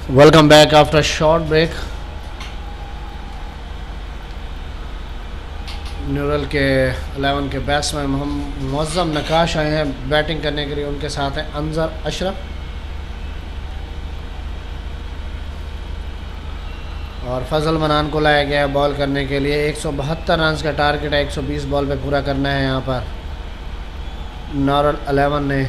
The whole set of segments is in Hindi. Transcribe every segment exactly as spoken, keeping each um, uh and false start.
Welcome back after short break. Noorul के इलेवन के बैट्समैन हम मुअज़्ज़म नकाश आए हैं बैटिंग करने के लिए। उनके साथ हैं अंजर अशरफ और फजल मनान को लाया गया है बॉल करने के लिए। एक सौ बहत्तर रन का टारगेट है, एक सौ बीस बॉल पे पूरा करना है यहाँ पर न्यूरल इलेवन ने।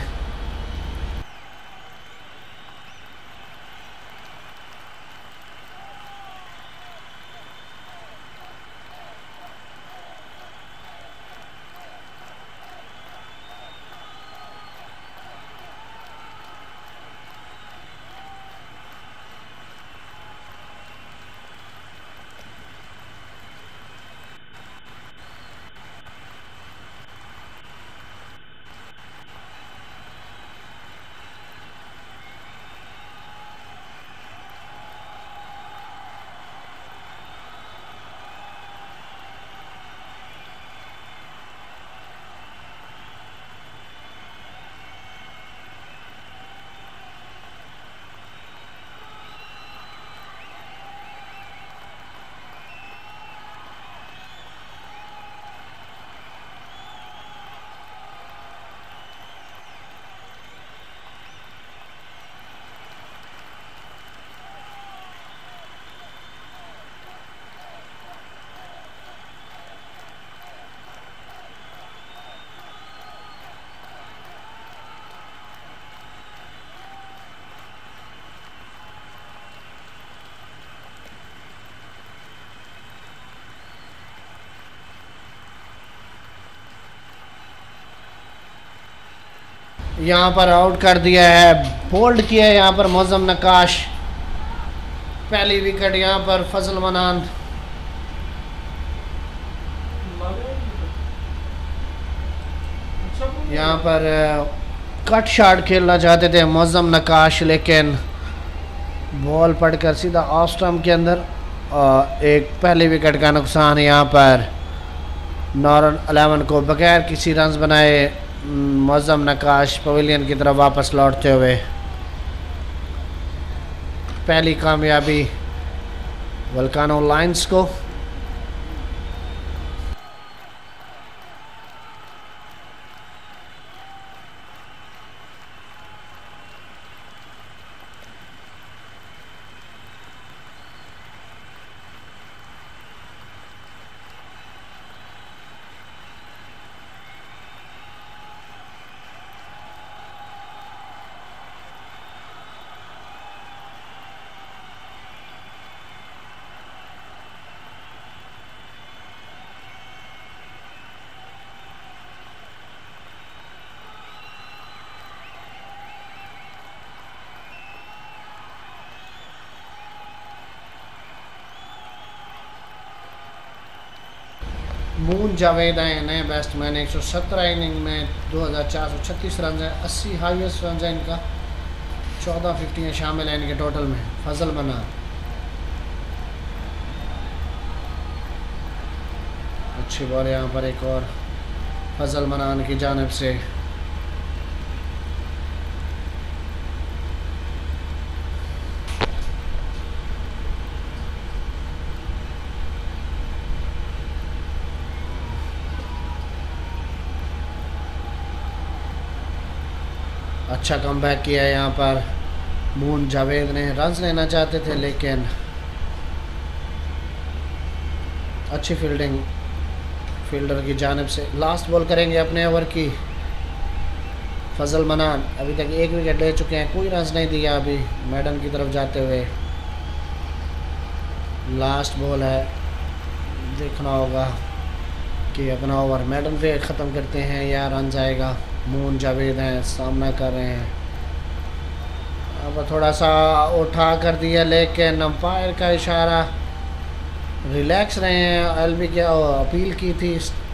यहाँ पर आउट कर दिया है, बोल्ड किया है यहाँ पर मुअज़्ज़म नकाश। पहली विकेट यहाँ पर फजल मनान। यहाँ पर कट शॉट खेलना चाहते थे मुअज़्ज़म नकाश, लेकिन बॉल पड़कर सीधा ऑफ स्टंप के अंदर और एक पहली विकेट का नुकसान। यहाँ पर न्यूरल इलेवन को बगैर किसी रन्स बनाए मुअज़्ज़म नकाश पवेलियन की तरफ वापस लौटते हुए पहली कामयाबी वोल्कानो लायंस को। मून जावेद हैं नए बैट्समैन। एक सौ सत्रह इनिंग में दो हज़ार चार सौ छत्तीस रन है, अस्सी हाईएस्ट रन है इनका, चौदह फिफ्टियाँ शामिल हैं इनके टोटल में। फजल मनान अच्छी बॉल यहाँ पर एक और फजल मनान की जानिब से। अच्छा कमबैक किया है यहाँ पर मून जावेद ने। रन्स लेना चाहते थे लेकिन अच्छी फील्डिंग फील्डर की जानिब से। लास्ट बॉल करेंगे अपने ओवर की फजल मनान। अभी तक एक विकेट ले चुके हैं, कोई रन्स नहीं दिया अभी मैडन की तरफ जाते हुए। लास्ट बॉल है, देखना होगा कि अपना ओवर मैडन पे ख़त्म करते हैं या रन जाएगा। मून जावेद हैं, सामना कर रहे हैं। अब थोड़ा सा उठा कर दिया लेकिन अंपायर का इशारा, रिलैक्स रहे हैं। एलबी क्या अपील की थी,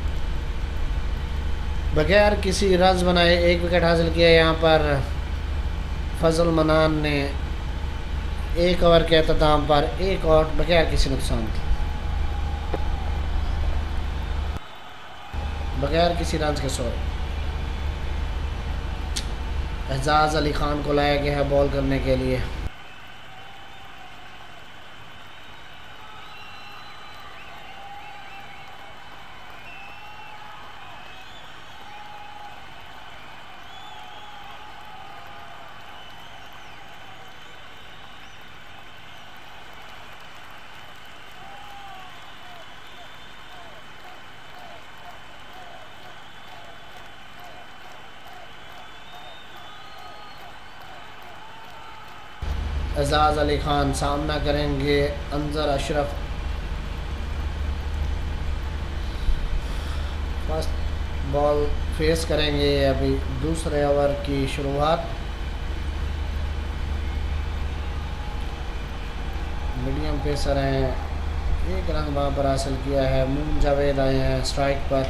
बगैर किसी रन्स बनाए एक विकेट हासिल किया यहाँ पर फजल मनान ने। एक ओवर के अख्ताम पर एक आउट बगैर किसी नुकसान के, बगैर किसी रन्स के। सॉरी, एजाज़ अली ख़ान को लाया गया है बॉल करने के लिए। एजाज अली खान सामना करेंगे Anjar Ashraf. First ball face करेंगे अभी दूसरे ओवर की शुरुआत। मीडियम पेसर हैं, एक रन वहाँ पर हासिल किया है। मून जावेद आए हैं स्ट्राइक पर।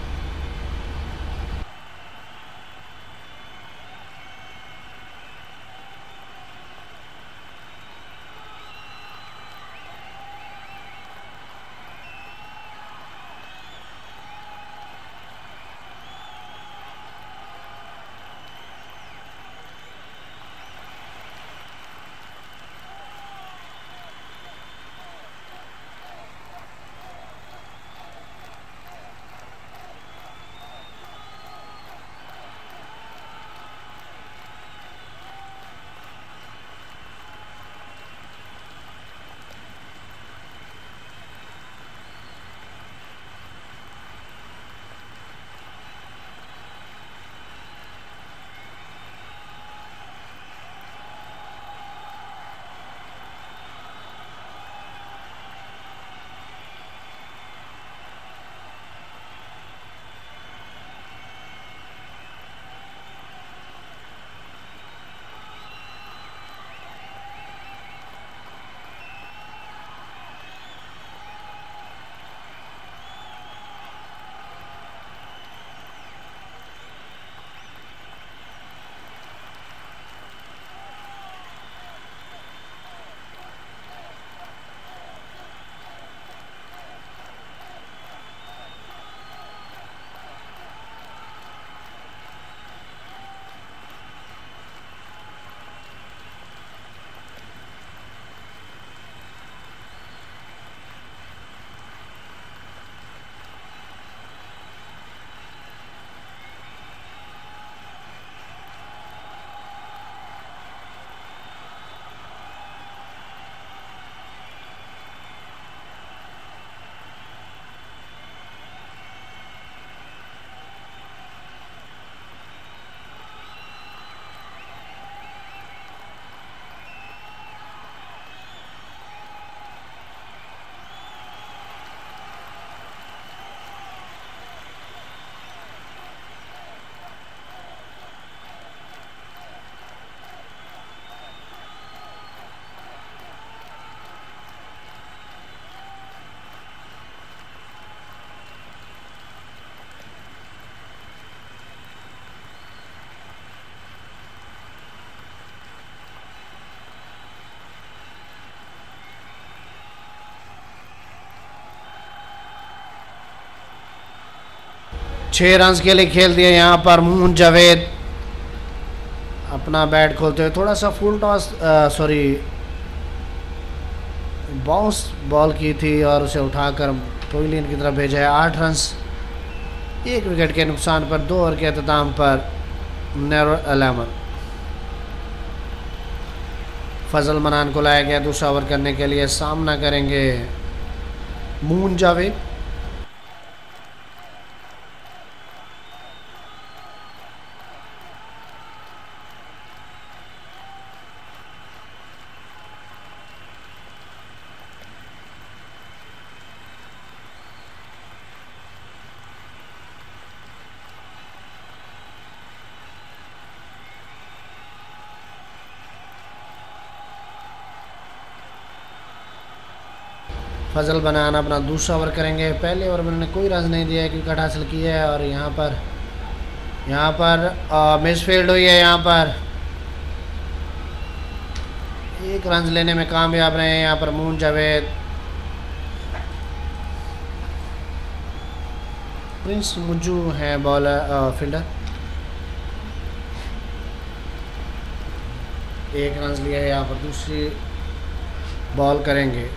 छः रन के लिए खेल दिए यहाँ पर मून जावेद। अपना बैट खोलते हुए थोड़ा सा full toss sorry bounce ball की थी और उसे उठाकर पवेलियन की तरफ भेजा है। आठ रन एक विकेट के नुकसान पर दो ओवर के अख्ताम पर नैरो अलेवन। फजल मनान को लाया गया दूसरा ओवर करने के लिए। सामना करेंगे मून जावेद। फजल बनाना अपना दूसरा ओवर करेंगे। पहले ओवर में उन्होंने कोई रन नहीं दिया है, एक विकेट हासिल किया है और यहाँ पर यहाँ पर मिसफील्ड हुई है। यहाँ पर एक रन लेने में कामयाब रहे हैं यहाँ पर मून जावेद। प्रिंस मुज्जू है बॉलर फील्डर। एक रन लिया है। यहाँ पर दूसरी बॉल करेंगे।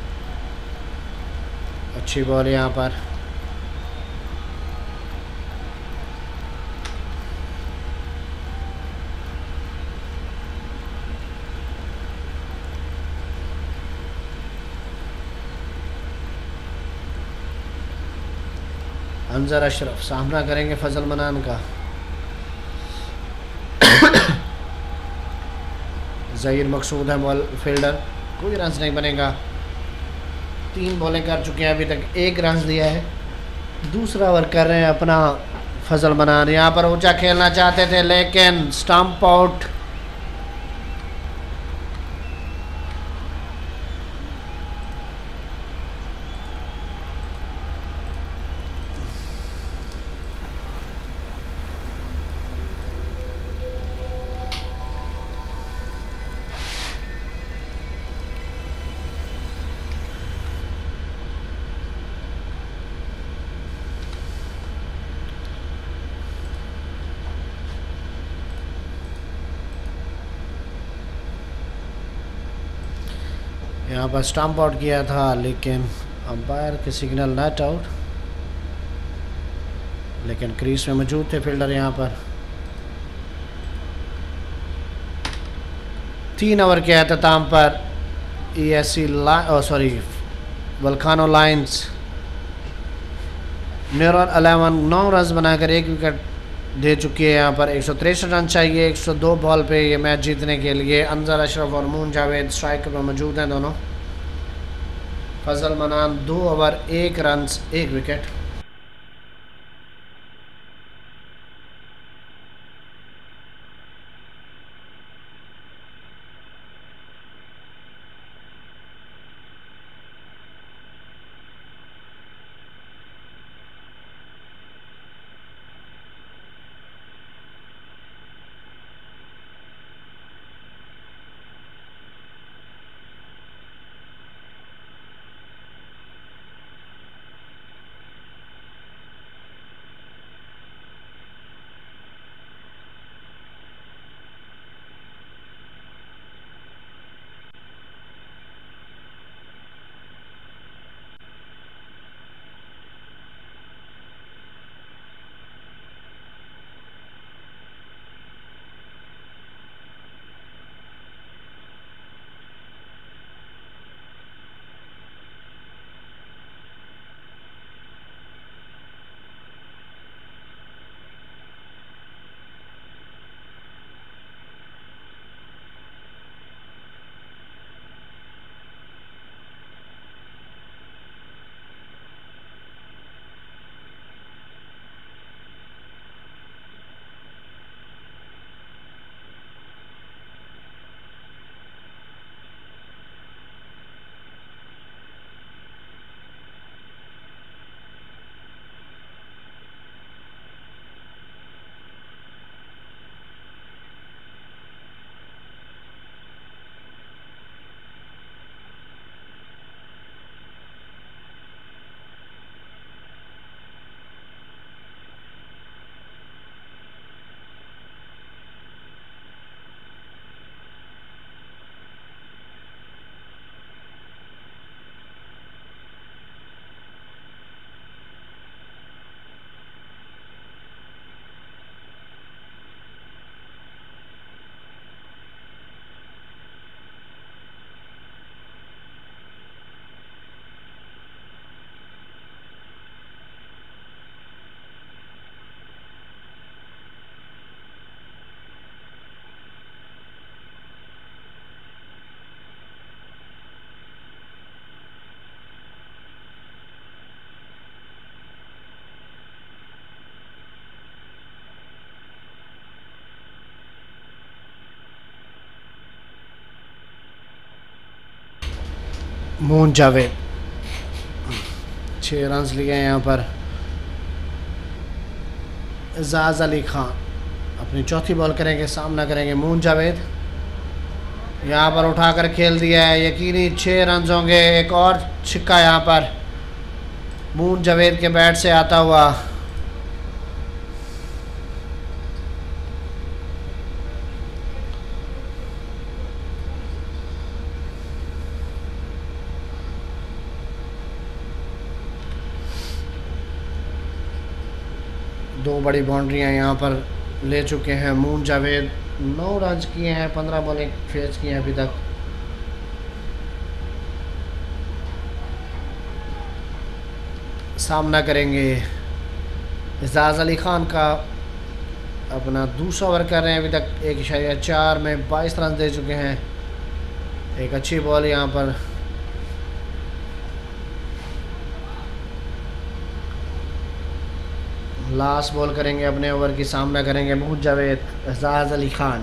अच्छी बॉल यहाँ पर। अंजर अशरफ सामना करेंगे फजल मनान का। ज़हीर मकसूद है बॉल फील्डर, कोई रन नहीं बनेगा। तीन बॉलें कर चुके हैं, अभी तक एक रन दिया है। दूसरा ओवर कर रहे हैं अपना फजल मनान। यहाँ पर ऊंचा खेलना चाहते थे लेकिन स्टंप आउट। यहाँ पर स्टंप आउट किया था लेकिन अंपायर के सिग्नल नॉट आउट, लेकिन क्रीज में मौजूद थे फील्डर। यहाँ पर तीन ओवर के अख्ताम पर ई एस सी ला sorry volcano lions Noorul eleven नौ रन बनाकर एक विकेट दे चुकी है। यहाँ पर एक सौ तिरसठ रन चाहिए एक सौ दो बॉल पे ये मैच जीतने के लिए। अनजर अशरफ और मून जावेद स्ट्राइक पर मौजूद हैं दोनों। फजल मनान दो ओवर एक रन एक विकेट। मून जावेद छः रन लिए हैं। यहाँ पर एजाज अली खान अपनी चौथी बॉल करेंगे, सामना करेंगे मून जावेद। यहाँ पर उठाकर खेल दिया है, यकीनी छः रन होंगे। एक और छिक्का यहाँ पर मून जावेद के बैट से आता हुआ। दो बड़ी बाउंड्रियां यहाँ पर ले चुके हैं मून जावेद। नौ रन किए हैं, पंद्रह बॉलें फेस किए हैं अभी तक। सामना करेंगे एजाज अली खान का। अपना दूसरा ओवर कर रहे हैं। अभी तक एक इशारिया चार में बाईस रन दे चुके हैं। एक अच्छी बॉल यहाँ पर, लास्ट बॉल करेंगे अपने ओवर की, सामना करेंगे महमूद जावेद एजाज अली खान।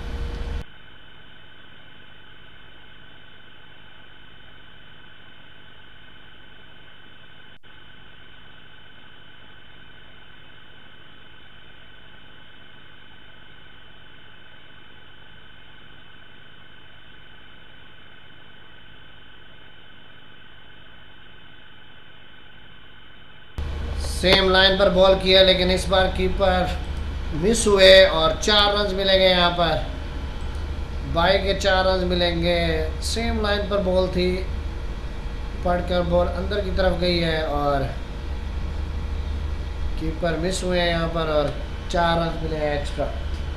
सेम लाइन पर बॉल किया लेकिन इस बार कीपर मिस हुए और चार रन मिलेंगे यहाँ पर। बाई के चार रन मिलेंगे। सेम लाइन पर बॉल थी, पड़कर बॉल अंदर की तरफ गई है और कीपर मिस हुए हैं यहाँ पर और चार रन मिले हैं एक्स्ट्रा।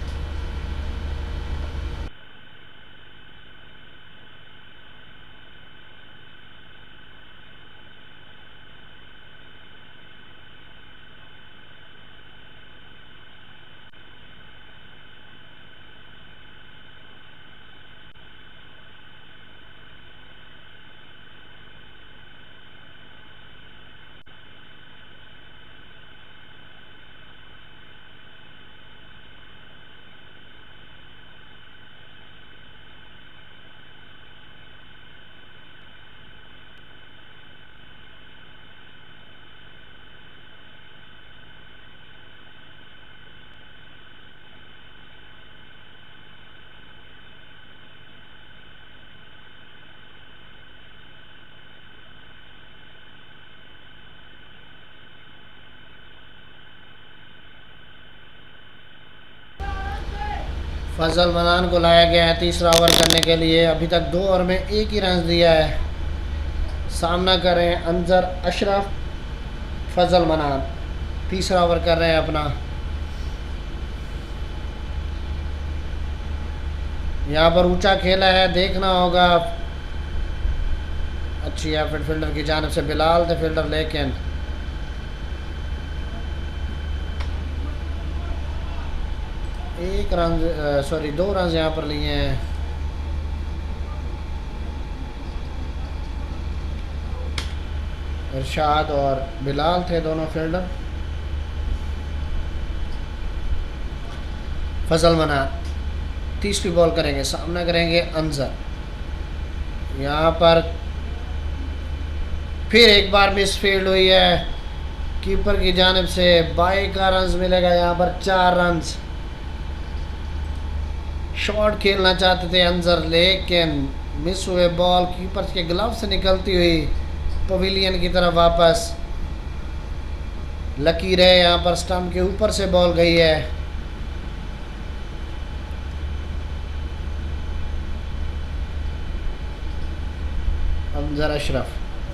फजल मनान को लाया गया है तीसरा ओवर करने के लिए। अभी तक दो ओवर में एक ही रन दिया है। सामना कर रहे हैं अंजर अशरफ, फजल मनान तीसरा ओवर कर रहे हैं अपना। यहाँ पर ऊंचा खेला है, देखना होगा। अच्छी एफर्ट फील्डर की जानिब से, बिलाल थे फील्डर लेकिन एक रन सॉरी दो रन यहाँ पर लिए हैं। इरशाद और बिलाल थे दोनों फील्डर। फजल मनान तीसरी बॉल करेंगे, सामना करेंगे अंजर। यहाँ पर फिर एक बार मिस फील्ड हुई है कीपर की जानिब से। बाई का रन मिलेगा यहाँ पर, चार रन। शॉट खेलना चाहते थे अंजर लेकिन मिस हुए। बॉल कीपर के ग्लव से निकलती हुई पवेलियन की तरफ वापस। लकीर है यहाँ पर, स्टंप के ऊपर से बॉल गई है। अंजर अशरफ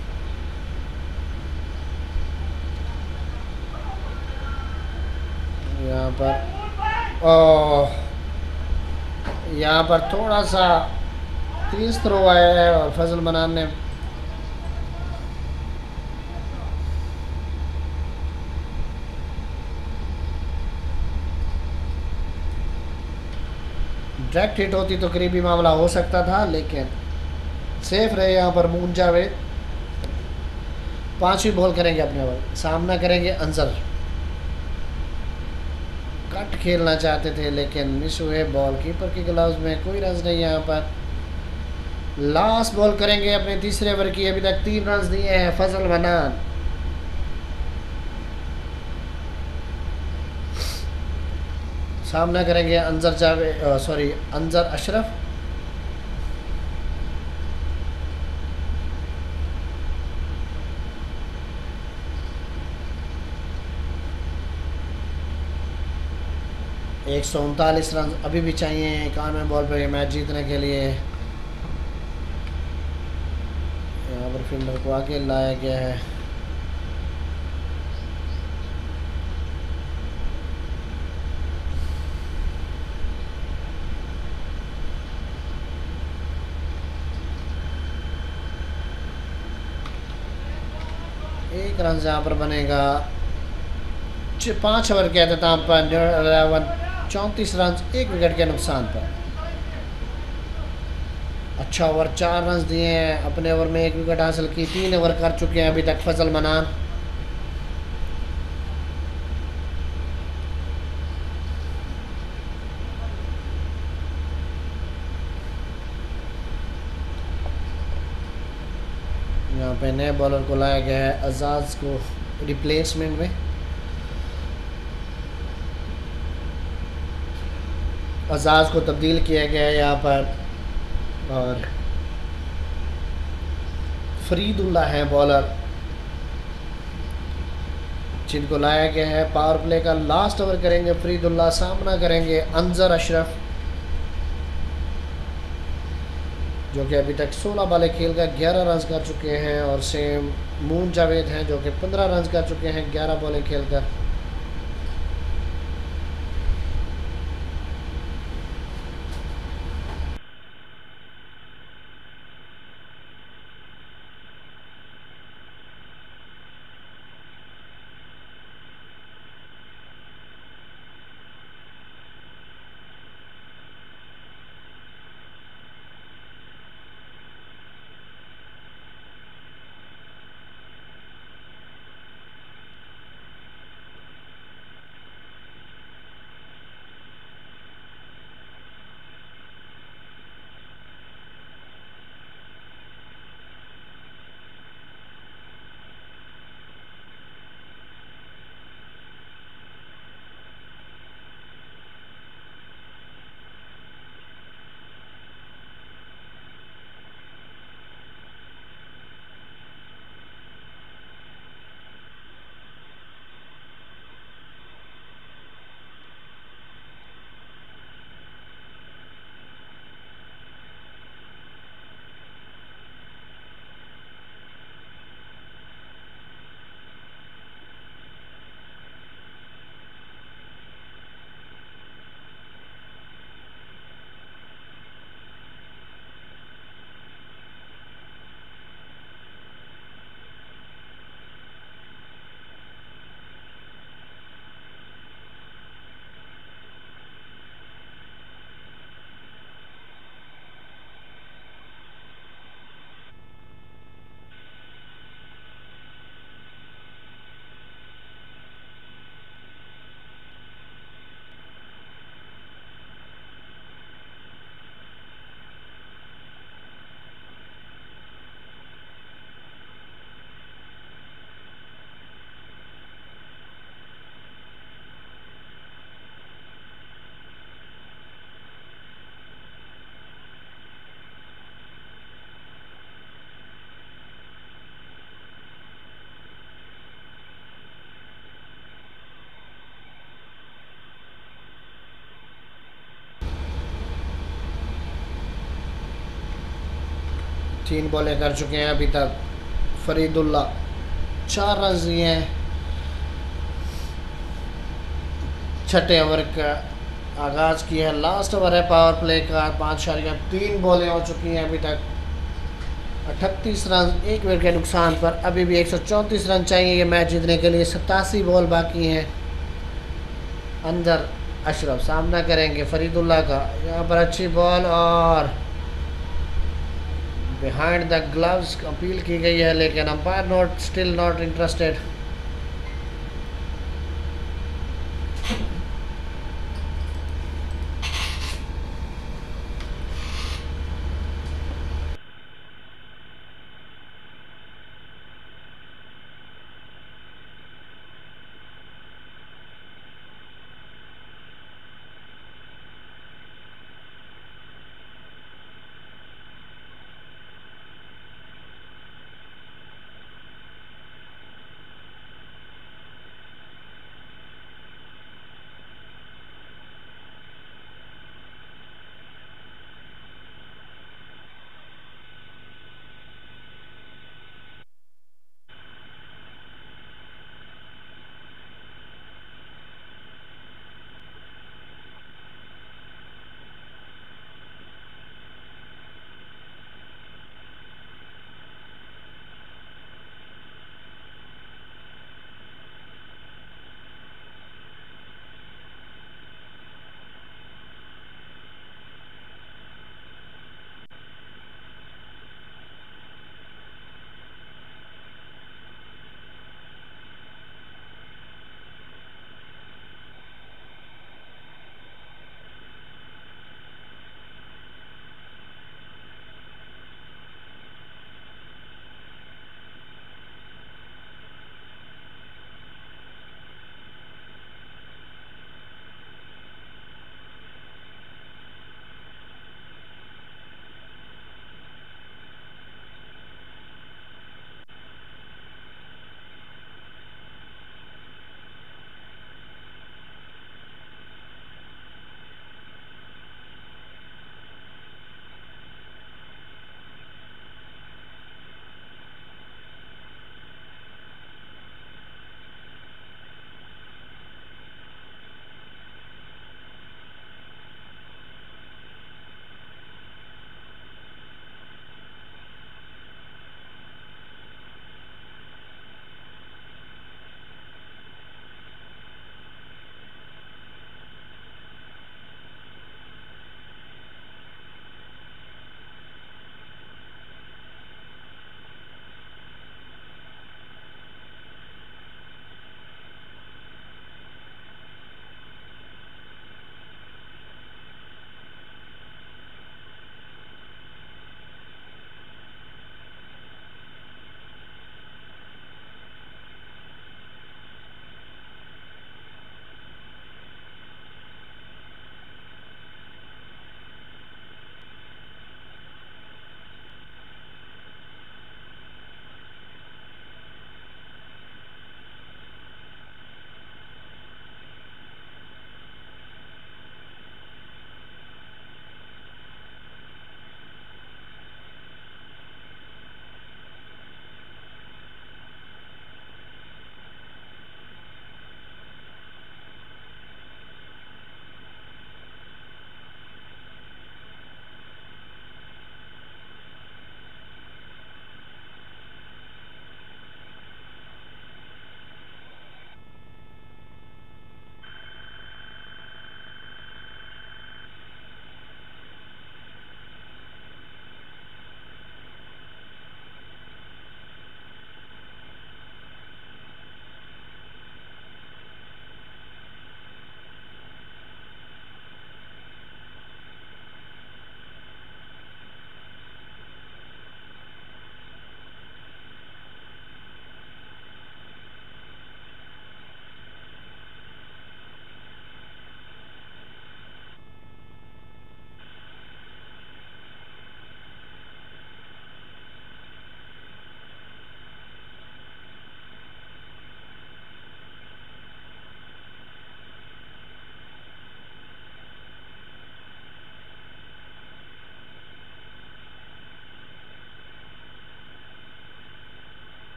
यहाँ पर, ओह यहाँ पर थोड़ा सा तेज थ्रो आया है और फजल मनान ने डायरेक्ट हिट होती तो करीबी मामला हो सकता था लेकिन सेफ रहे यहाँ पर महमूद जावेद। पांचवी बॉल करेंगे अपने ओवर, सामना करेंगे अंजर। कट खेलना चाहते थे लेकिन मिस हुए। बॉल कीपर के ग्लव्स में, कोई रन नहीं यहाँ पर। लास्ट बॉल करेंगे अपने तीसरे ओवर की। अभी तक तीन रन दिए हैं फजल मनान। सामना करेंगे अंजर जावेद सॉरी अंजर अशरफ। एक सौ उनतालीस रन अभी भी चाहिए इक्यानवे बॉल पर ये मैच जीतने के लिए। यहाँ पर फील्डर को आगे लाया गया है। एक रन यहाँ पर बनेगा। पाँच ओवर के अख्ताम पर न्यू चौंतीस रन एक विकेट के नुकसान पर। अच्छा ओवर, चार रन दिए हैं, अपने ओवर में एक विकेट हासिल की, तीन ओवर कर चुके हैं अभी तक फजल मनान। यहाँ पे नए बॉलर को लाया गया है अजाज को रिप्लेसमेंट में। अजाज को तब्दील किया गया है यहाँ पर और फरीदुल्ला है बॉलर जिनको लाया गया है। पावर प्ले का लास्ट ओवर करेंगे फरीदुल्ला, सामना करेंगे अंजर अशरफ जो कि अभी तक सोलह बाले खेल कर ग्यारह रन कर चुके हैं और सेम मून जावेद हैं जो कि पंद्रह रन कर चुके हैं ग्यारह बॉलें खेल कर। तीन बॉलें कर चुके हैं अभी तक फरीदुल्ला, चार रन दिए हैं। छठे ओवर का आगाज़ किया है, लास्ट ओवर है पावर प्ले का। पाँच शारियाँ तीन बॉलें हो चुकी हैं अभी तक, अठतीस रन एक विकेट के नुकसान पर। अभी भी एक सौ चौंतीस रन चाहिए ये मैच जीतने के लिए, सतासी बॉल बाकी हैं। अंदर अशरफ सामना करेंगे फरीदुल्ला का, यहाँ पर अच्छी बॉल और बिहाइंड द ग्लव्स अपील की गई है लेकिन umpire not still not interested.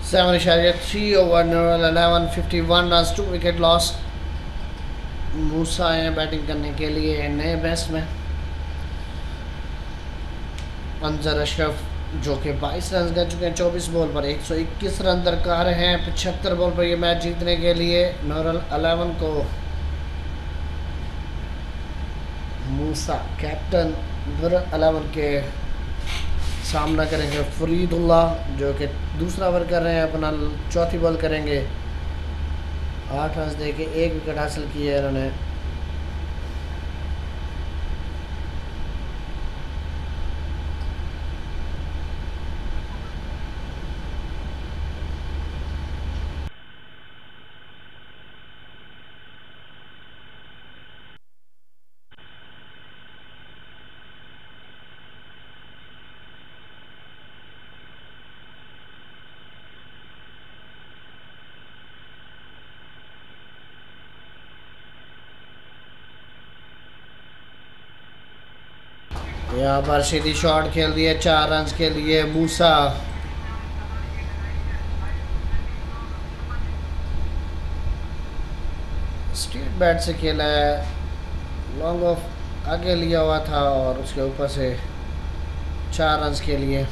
Seven इशारिया three over Noorul eleven fifty one run two wicket loss. Musa आए हैं बैटिंग करने के लिए नए बेस्ट में। अंजर अशरफ जो कि बाईस रन कर चुके हैं चौबीस बॉल पर, एक सौ इक्कीस रन दरकार हैं पचहत्तर बॉल पर ये मैच जीतने के लिए। नूरल अलेवन को मूसा कैप्टन नूरल अलेवन के सामना करेंगे फरीदुल्लाह जो कि दूसरा ओवर कर रहे हैं, अपना चौथी बॉल करेंगे। आठ रन दे के एक विकेट हासिल की है इन्होंने। यहाँ पर सीधी शॉट खेल दिए चार रन के लिए मूसा। स्ट्रेट बैट से खेला है, लॉन्ग ऑफ आगे लिया हुआ था और उसके ऊपर से चार रन के लिए।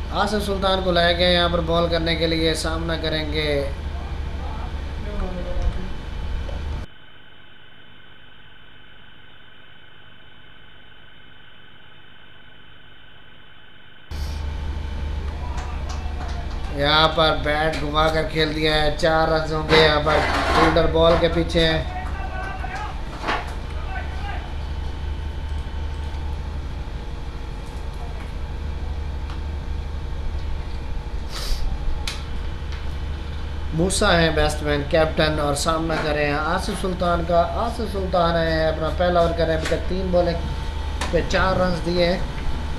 आसिफ सुल्तान को लाए गए यहाँ पर बॉल करने के लिए, सामना करेंगे यहाँ पर। बैट घुमा कर खेल दिया है, चार रन होंगे यहाँ पर। फील्डर बॉल के पीछे है। मूसा है बैट्समैन कैप्टन, और सामना कर रहे हैं आसिफ सुल्तान का। आसिफ सुल्तान है अपना पहला ओवर कर रहे हैं, अभी तक तीन बॉल पे चार रन दिए हैं।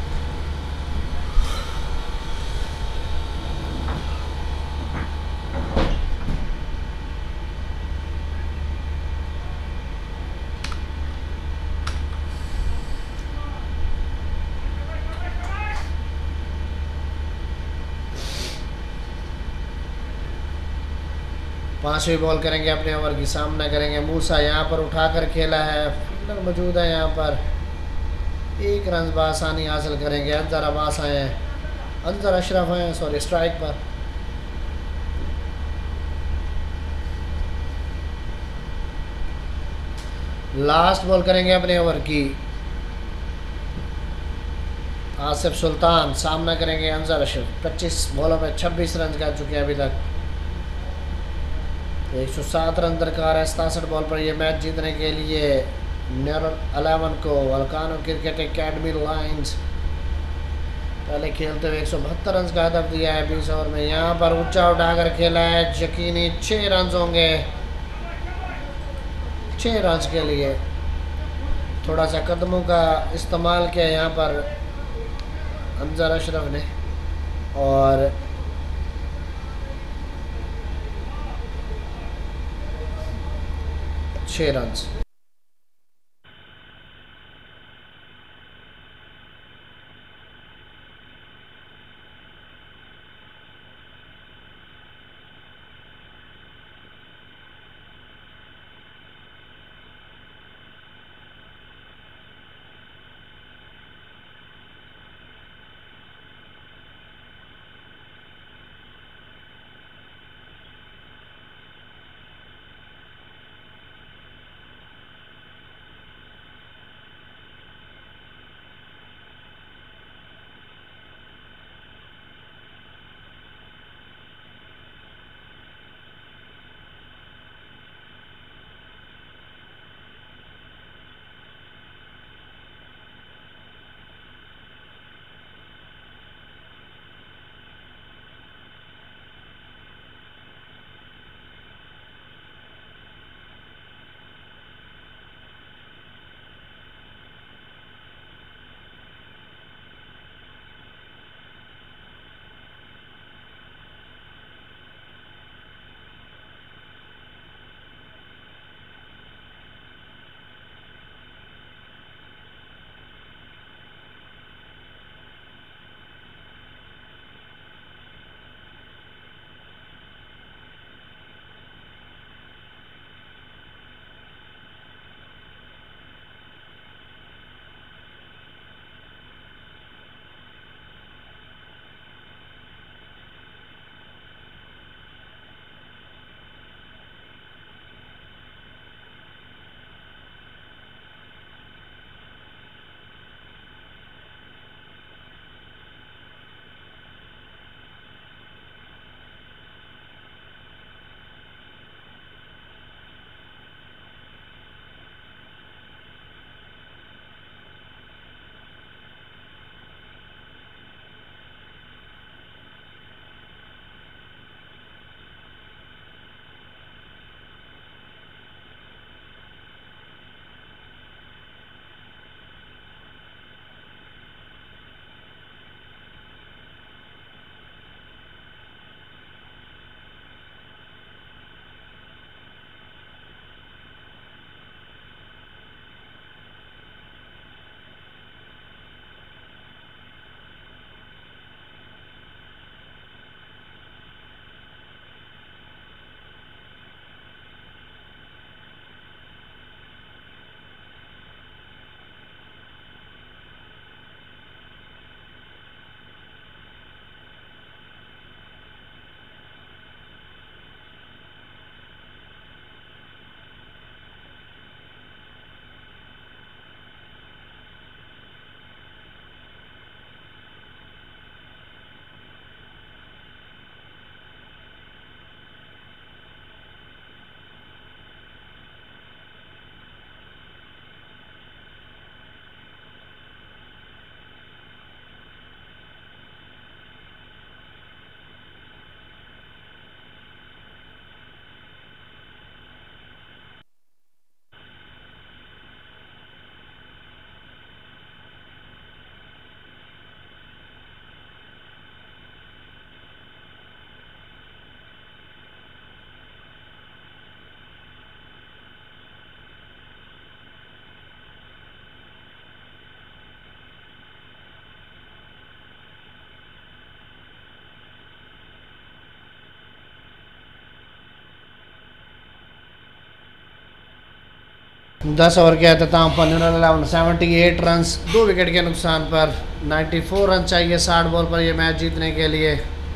पांचवी बॉल करेंगे अपने ओवर की, सामना करेंगे मूसा। यहाँ पर उठाकर खेला है, फील्डर मौजूद है यहाँ पर। एक रन बआसानी हासिल करेंगे। अंजर अब्बास आए हैं, अंजर अशरफ हैं सॉरी स्ट्राइक पर। लास्ट बॉल करेंगे अपने ओवर की, आसिफ सुल्तान सामना करेंगे अंजर अशरफ। पच्चीस बॉलों में छब्बीस रन कर चुके हैं अभी तक। एक सौ सात रन दरकार है सतासठ बॉल पर यह मैच जीतने के लिए नेहरू अलेवन को। वल्कानो क्रिकेट एकेडमी लाइन्स पहले खेलते हुए एक सौ बहत्तर रन का हदफ दिया है बीस ओवर में। यहाँ पर ऊंचा उठाकर खेला है, यकीनी छः रन होंगे छः रन के लिए। थोड़ा सा कदमों का इस्तेमाल किया यहाँ पर अंजर अशरफ ने, और छः रन। दस ओवर के अख्ताम पर Noorul eleven seventy eight run, दो विकेट के नुकसान पर नाइन्टी फोर रन चाहिए साठ बॉल पर यह मैच जीतने के लिए।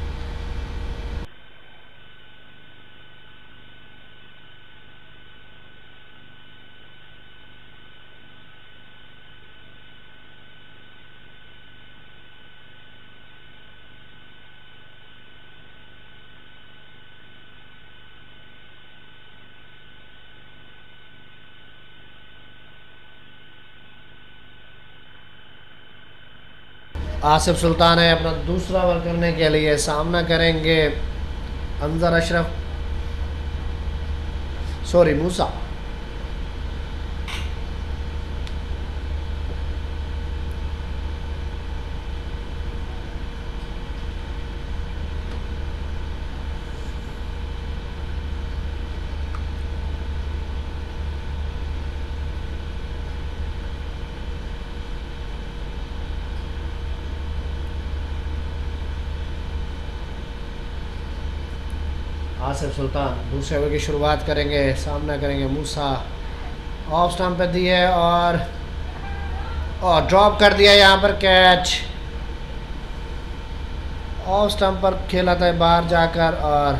आसिफ सुल्तान है अपना दूसरा ओवर करने के लिए, सामना करेंगे अंजर अशरफ, सॉरी मूसा। आसिफ सुल्तान दूसरे ओवर की शुरुआत करेंगे, सामना करेंगे मूसा। ऑफ स्टंप पे दी है और और ड्रॉप कर दिया यहाँ पर कैच। ऑफ स्टंप पर खेला था बाहर जाकर और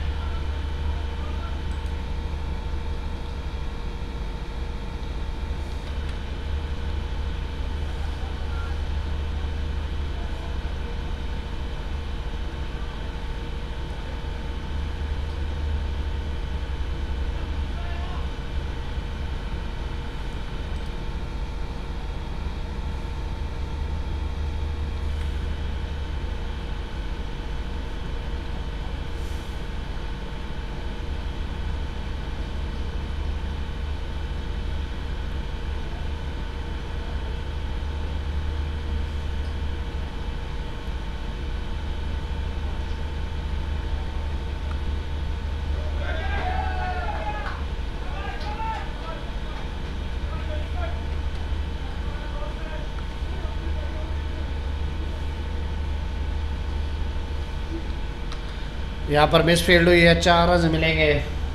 यहाँ पर मिस फील्ड हुई है, चार रन मिलेंगे।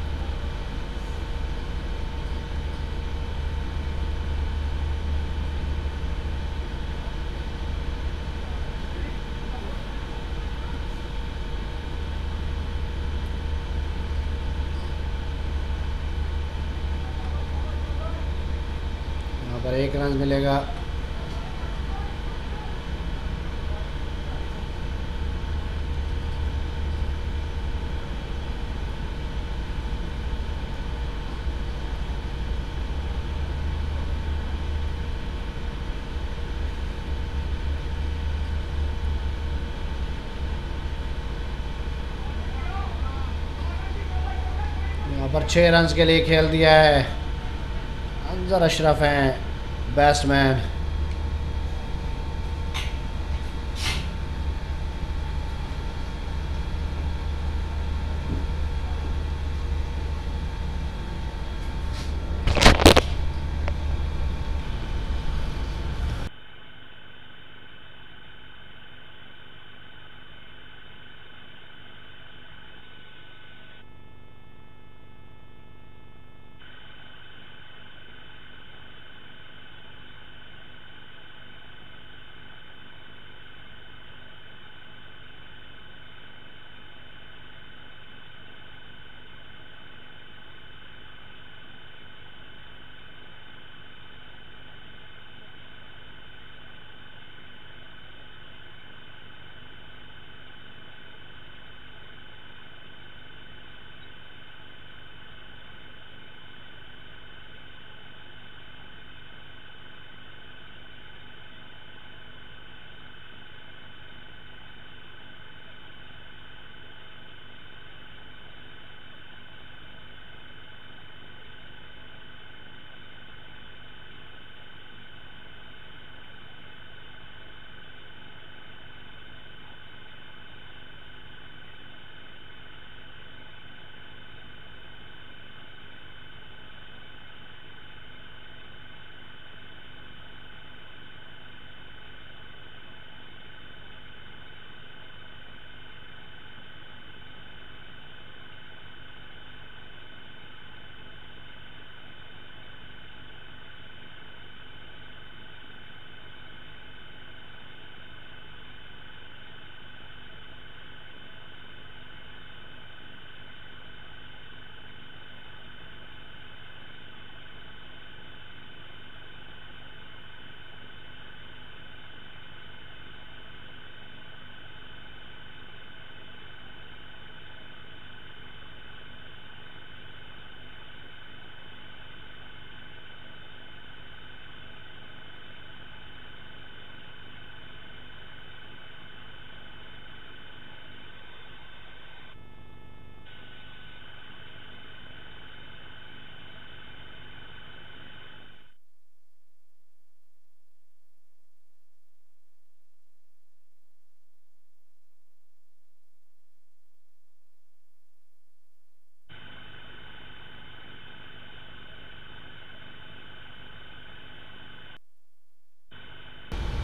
यहाँ पर एक रन मिलेगा। यहाँ पर छः रन के लिए खेल दिया है। अंजर अशरफ हैं बैट्समैन।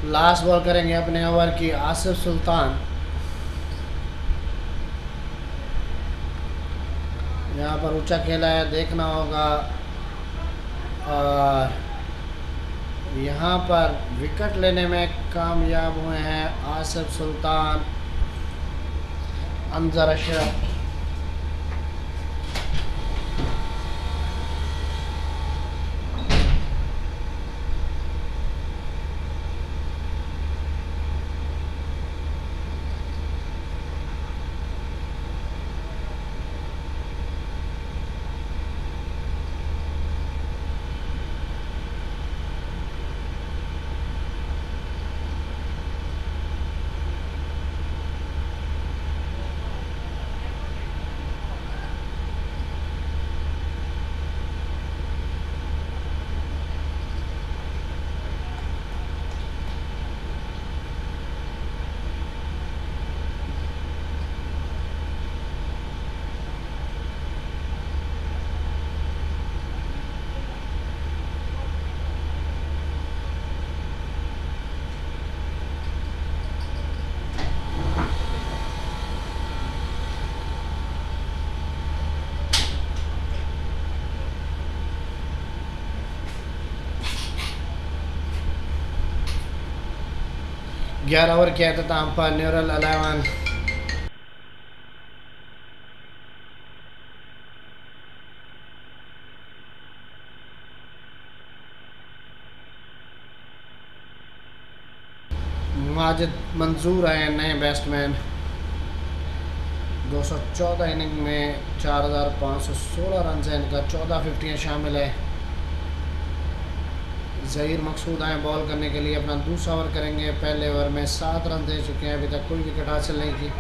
लास्ट बॉल करेंगे अपने ओवर की आसिफ सुल्तान। यहाँ पर ऊंचा खेला है, देखना होगा। और यहाँ पर विकेट लेने में कामयाब हुए हैं आसिफ सुल्तान, अंजर अशरफ। ग्यारह ओवर किया था अंपायर न्यूरल अलावन। माजिद मंजूर आए नए बैट्समैन। दो सौ चौदह इनिंग में चार हज़ार पाँच सौ सोलह रन है इनका, चौदह फिफ्टियाँ शामिल है। ज़हीर मकसूद आए बॉल करने के लिए, अपना दूसरा ओवर करेंगे। पहले ओवर में सात रन दे चुके हैं, अभी तक कोई विकेट हासिल नहीं की।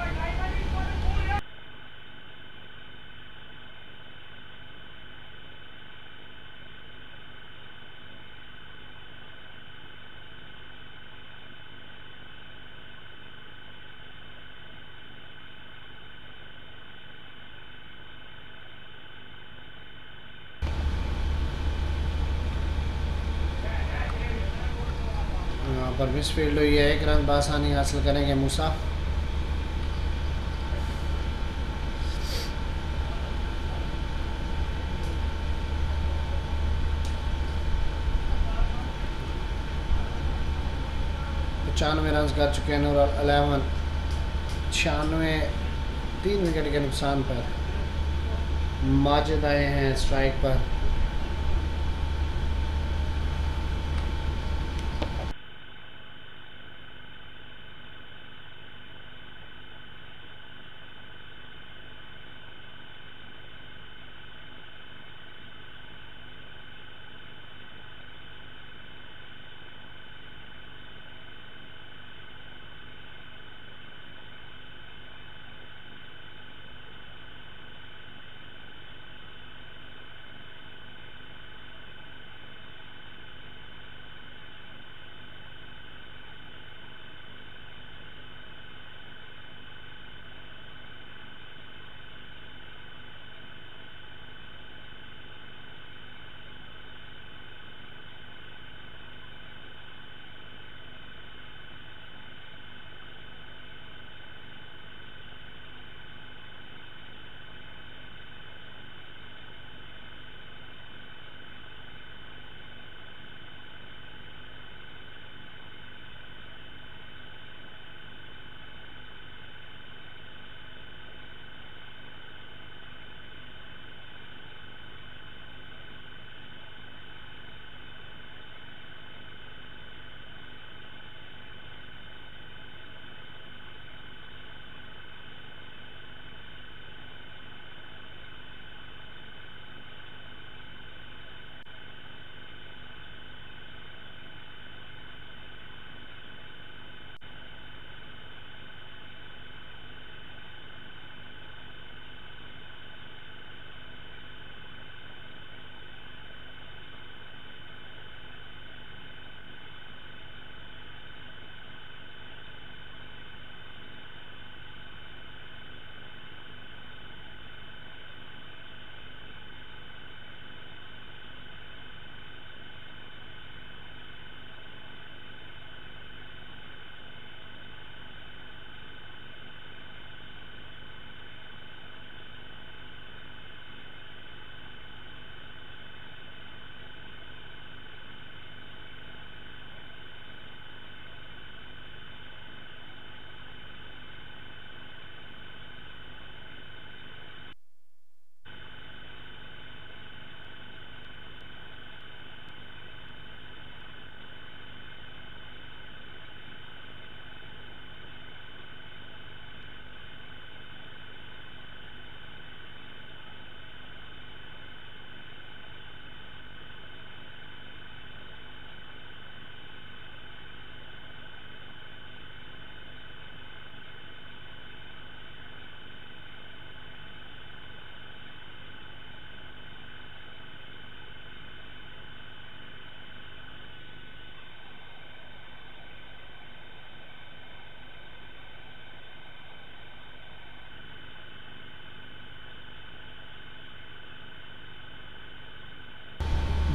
यहाँ पर मिस फील्ड हुई है, एक रन बासानी हासिल करेंगे मूसा। पचानवे रन कर चुके हैं नूर अलेवन, छियानवे तीन विकेट के नुकसान पर। माजिद आए हैं स्ट्राइक पर।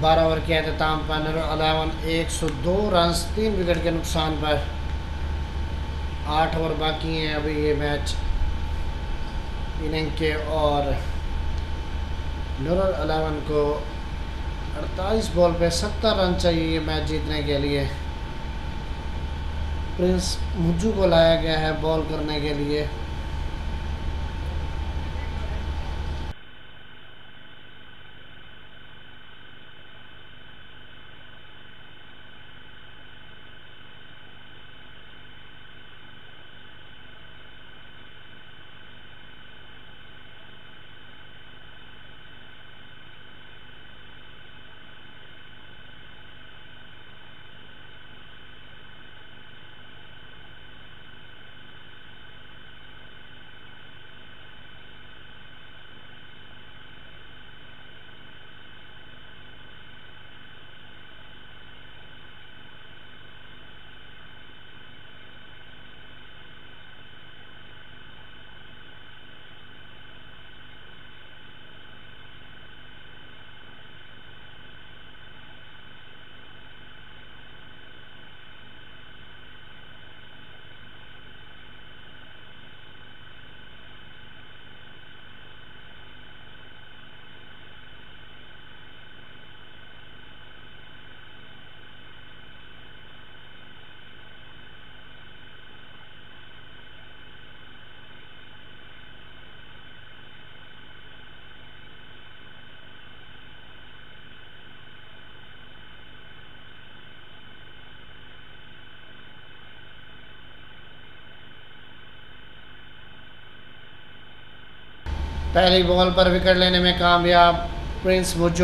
बारह ओवर के अहतमाम पर नूर अलावन एक सौ दो रन तीन विकेट के नुकसान पर। आठ ओवर बाकी हैं अभी ये मैच इनिंग के और नूर अलावन को अड़तालीस बॉल पे सत्तर रन चाहिए ये मैच जीतने के लिए। प्रिंस मुज्जू को लाया गया है बॉल करने के लिए। पहली बॉल पर विकेट लेने में कामयाब प्रिंस मुज्जू।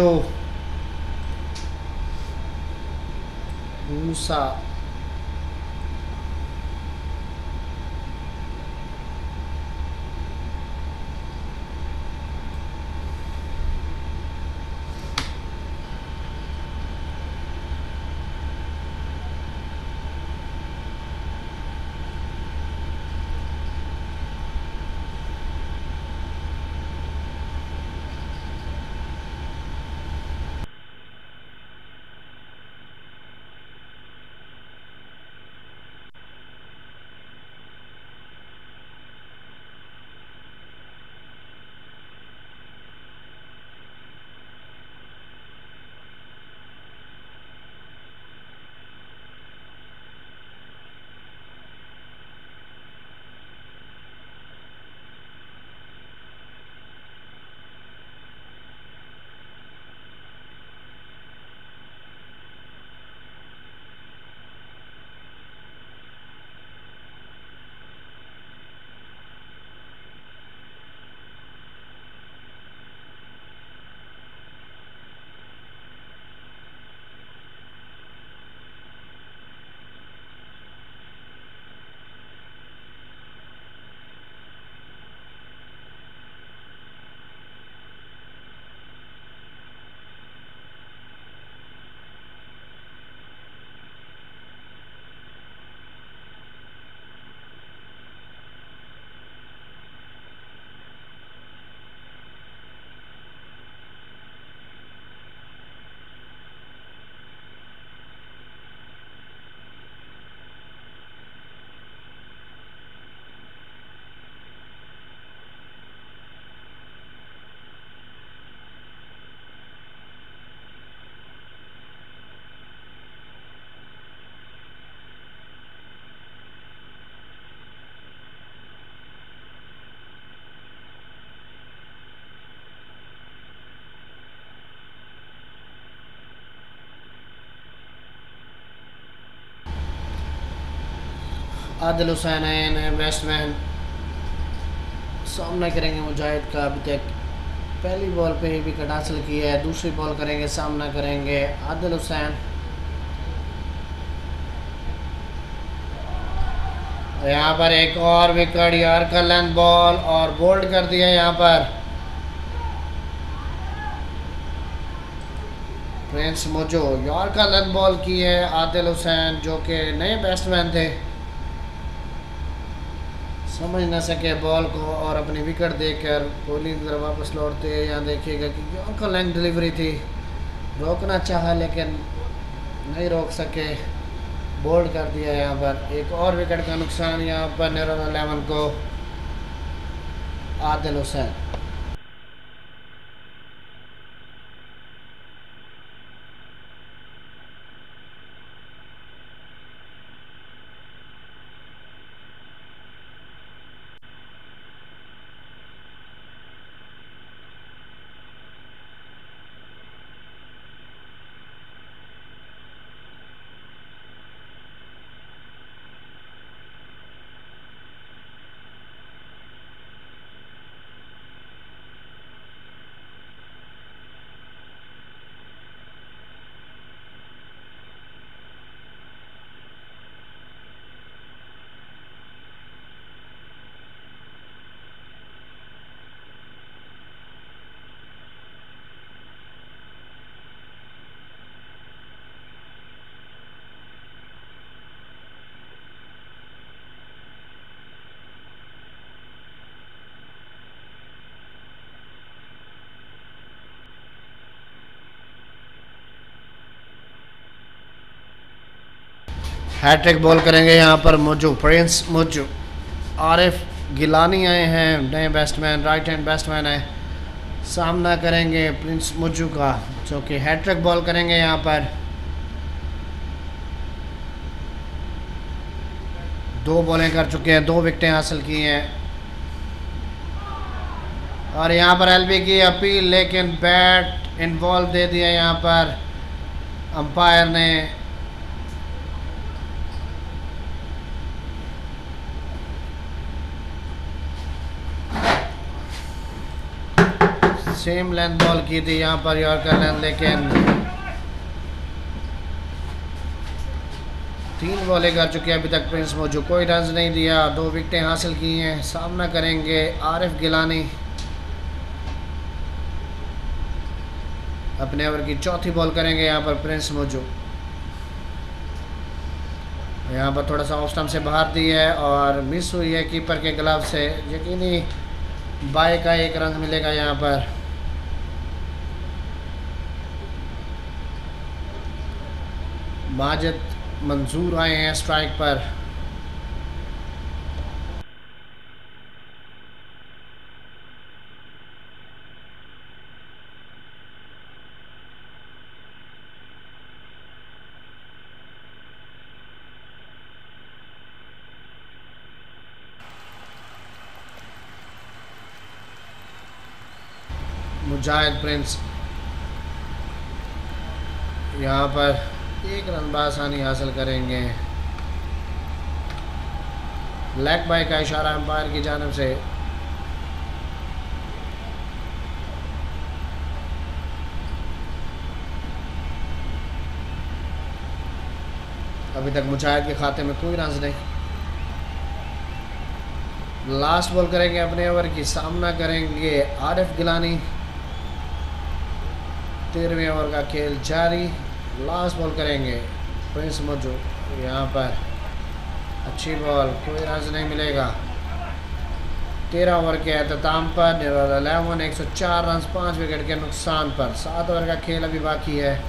मूसा आदिल हुसैन बैट्समैन सामना करेंगे मुजाहिद का। अभी तक पहली बॉल पे ही विकेट हासिल की है। दूसरी बॉल करेंगे सामना करेंगे आदिल हुसैन। यहाँ पर एक और विकेट यार का लेंथ बॉल और बोल्ड कर दिया यहाँ पर प्रिंस मुज्जू। यार का लेंथ बॉल की है आदिल हुसैन जो कि नए बैट्समैन थे, समझ ना सके बॉल को और अपनी विकेट देकर कोहली की तरफ वापस लौटते हैं। यहाँ देखिएगा कि यार का लेंथ डिलीवरी थी रोकना चाहा लेकिन नहीं रोक सके, बोल्ड कर दिया। यहाँ पर एक और विकेट का नुकसान यहाँ पर नेरोना इलेवन को। आदिल हुसैन हैट्रिक बॉल करेंगे यहाँ पर मुजू, प्रिंस मुजू। आरिफ गिलानी आए हैं नए बैट्समैन, राइट हैंड बैट्समैन है। सामना करेंगे प्रिंस मुजू का, जो कि हैट्रिक बॉल करेंगे यहाँ पर। दो बॉलें कर चुके हैं, दो विकेटें हासिल की हैं। और यहाँ पर एलबी की अपील, लेकिन बैट इन्वॉल्व दे दिया यहाँ पर अंपायर ने। सेम लेंथ बॉल की थी यहाँ पर यॉर्कर लेंथ, लेकिन तीन बॉलें कर चुके हैं अभी तक प्रिंस मोजू, कोई रन नहीं दिया, दो विकेटें हासिल की हैं। सामना करेंगे आरिफ गिलानी। अपने ओवर की चौथी बॉल करेंगे यहाँ पर प्रिंस मोजू। यहाँ पर थोड़ा सा ऑफ स्टंप से बाहर दी है और मिस हुई है कीपर के ग्लव से। यकीनी बाय का एक रन मिलेगा यहाँ पर। माजिद मंजूर आए हैं स्ट्राइक पर। मुजाहिद प्रिंस यहाँ पर एक रन बासानी हासिल करेंगे। लेग बाय का इशारा अंपायर की जानिब से। अभी तक मुजाहिद के खाते में कोई रन नहीं। लास्ट बॉल करेंगे अपने ओवर की। सामना करेंगे आरिफ गिलानी। तेरहवें ओवर का खेल जारी। लास्ट बॉल करेंगे प्रिंस मोजू। यहाँ पर अच्छी बॉल, कोई रन नहीं मिलेगा। तेरह ओवर के अख्ताम पर नेरोना इलेवन एक सौ चार रन पाँच विकेट के नुकसान पर। सात ओवर का खेल अभी बाकी है।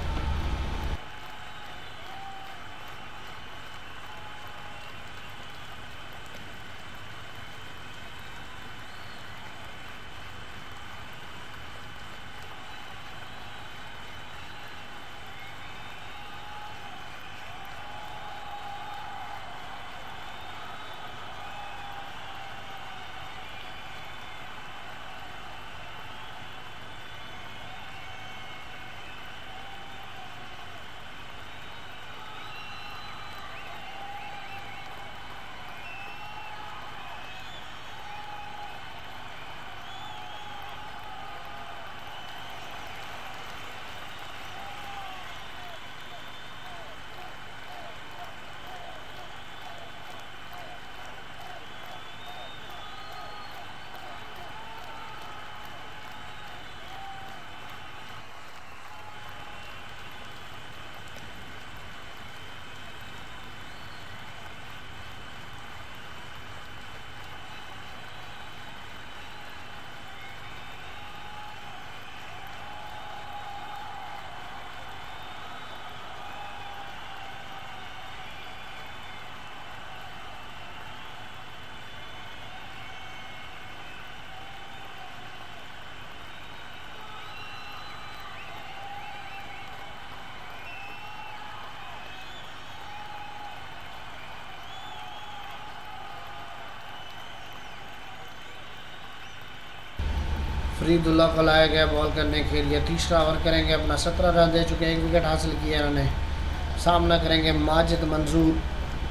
फरीदुल्ला को लाया गया बॉल करने के लिए। तीसरा ओवर करेंगे अपना। सत्रह रन दे चुके हैं, एक विकेट हासिल किया इन्होंने। सामना करेंगे माजिद मंजूर।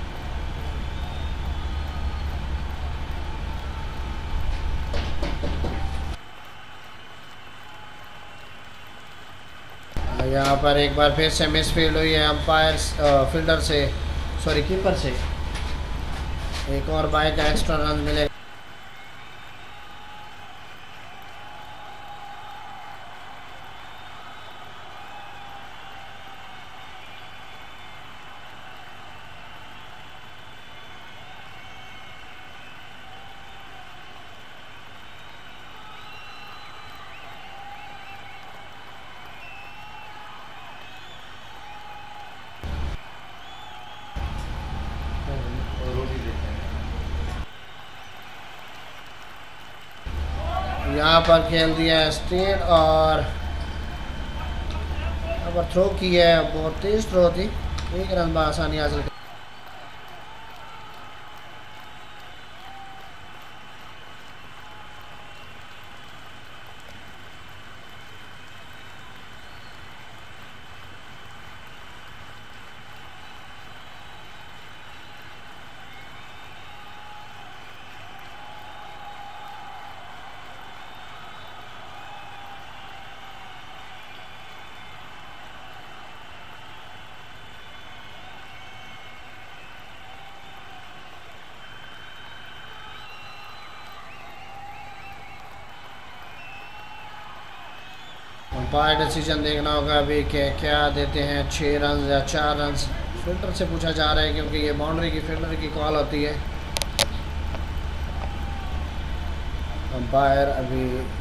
यहाँ पर एक बार फिर से मिस फील्ड हुई है अंपायर फील्डर से, सॉरी कीपर से। एक और बाय का एक्स्ट्रा रन मिलेगा। यहाँ पर खेल दिया है स्ट्रेट और यहाँ पर थ्रो किया है, बहुत तेज थ्रो थी, एक रन बआसानी हासिल। अंपायर डिसीजन देखना होगा अभी कि क्या देते हैं, छः रन या चार रन। फील्डर से पूछा जा रहा है क्योंकि ये बाउंड्री की फील्डर की कॉल होती है। अंपायर अभी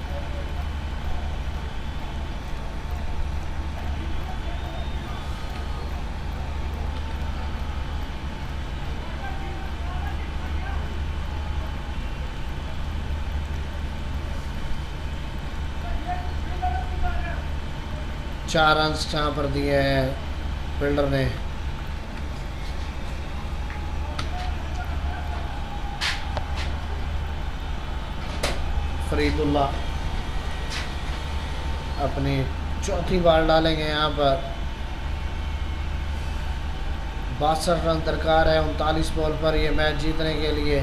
चार रन यहाँ पर दिए हैं फील्डर ने। फरीदुल्ला अपनी चौथी बॉल डालेंगे यहाँ पर। बासठ रन दरकार है उनतालीस बॉल पर ये मैच जीतने के लिए।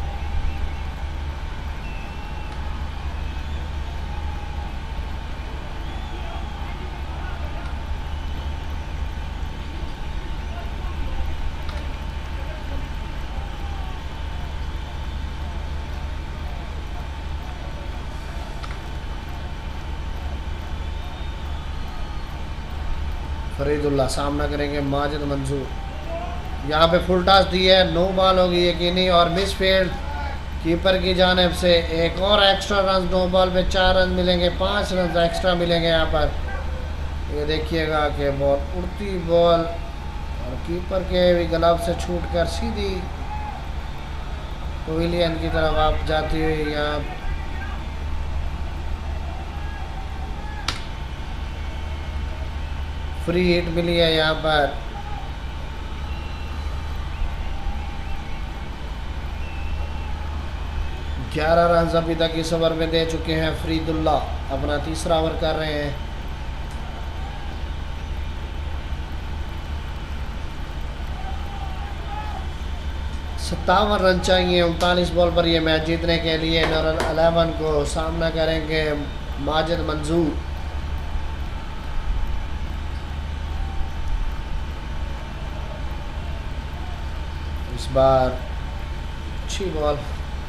फरीदुल्ला सामना करेंगे माजिद मंजूर। यहाँ पे फुल टॉस दी है, नो बॉल होगी यकीनी और मिस फील्ड कीपर की जानिब से। एक और एक्स्ट्रा रन, नो बॉल पे चार रन मिलेंगे, पाँच रन एक्स्ट्रा मिलेंगे यहाँ पर। ये देखिएगा कि बॉल उड़ती बॉल और कीपर के भी ग्लव से छूट कर सीधी पवेलियन की तरफ आप जाती हुई यहाँ फ्री हिट मिली है। यहाँ पर ग्यारह रन अभी तक इस ओवर में दे चुके हैं फरीदुल्ला। अपना तीसरा ओवर कर रहे हैं। सत्तावन रन चाहिए उनतालीस बॉल पर ये मैच जीतने के लिए। नूरुल अलेवन को सामना करेंगे माजिद मंजूर। इस बार अच्छी बॉल,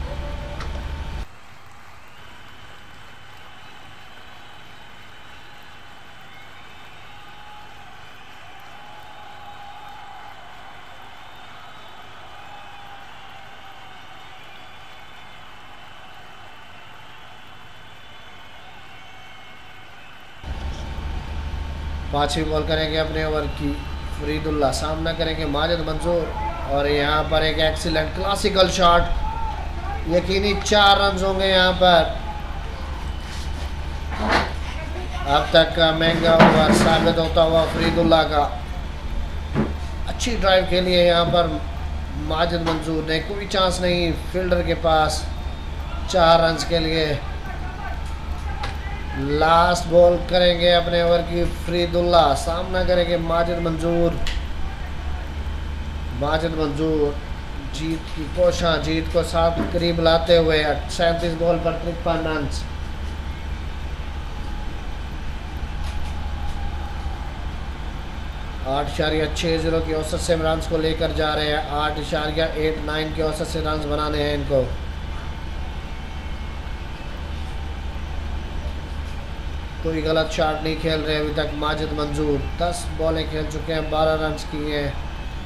पांचवी बॉल करेंगे अपने ओवर की। फरीदुल्ला सामना करेंगे माजिद मंजूर और यहाँ पर एक एक्सीलेंट क्लासिकल शॉट, यकीनी चार रन होंगे यहाँ पर। अब तक का महंगा ओवर साबित होता हुआ फरीदुल्ला का। अच्छी ड्राइव के लिए यहाँ पर माजिद मंजूर ने, कोई चांस नहीं फील्डर के पास चार रन के लिए। लास्ट बॉल करेंगे अपने ओवर की फरीदुल्ला, सामना करेंगे माजिद मंजूर। माजिद मंजूर जीत की कोशिश, जीत को साथ करीब लाते हुए सैंतीस बॉल पर तिरपन रन। आठ इशारिया छः जीरो की औसत से रन को लेकर जा रहे हैं। आठ इशारिया एट नाइन की औसत से रन बनाने हैं इनको। कोई गलत शॉट नहीं खेल रहे अभी तक माजिद मंजूर। दस बॉलें खेल चुके हैं, बारह रन किए हैं।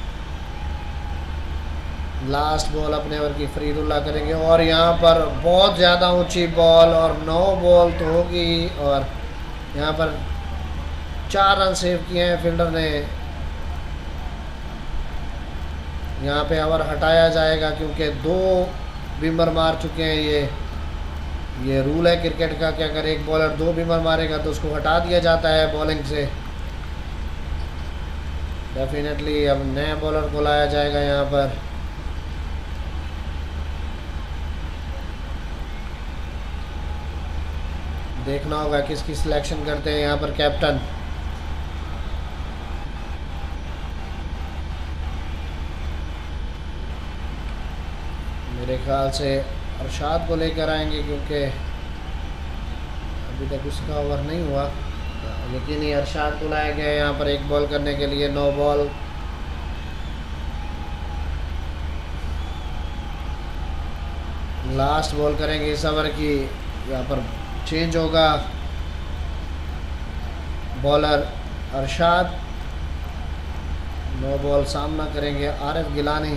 लास्ट बॉल अपने ओवर की फरीदुल्ला करेंगे और यहाँ पर बहुत ज़्यादा ऊंची बॉल और नौ बॉल तो होगी और यहाँ पर चार रन सेव किए हैं फील्डर ने। यहाँ पे ओवर हटाया जाएगा क्योंकि दो बीमर मार चुके हैं। ये ये रूल है क्रिकेट का कि अगर एक बॉलर दो बीमर मारेगा तो उसको हटा दिया जाता है बॉलिंग से। डेफिनेटली अब नए बॉलर को लाया जाएगा यहाँ पर। देखना होगा किसकी सिलेक्शन करते हैं यहाँ पर कैप्टन। मेरे ख्याल से अरशाद को लेकर आएंगे क्योंकि अभी तक उसका ओवर नहीं हुआ। लेकिन ये अरशाद को लाया गया है यहाँ पर एक बॉल करने के लिए। No ball. लास्ट बॉल करेंगे इस ओवर की। यहाँ पर चेंज होगा, बॉलर अरशाद। नो बॉल, सामना करेंगे आरिफ गिलानी।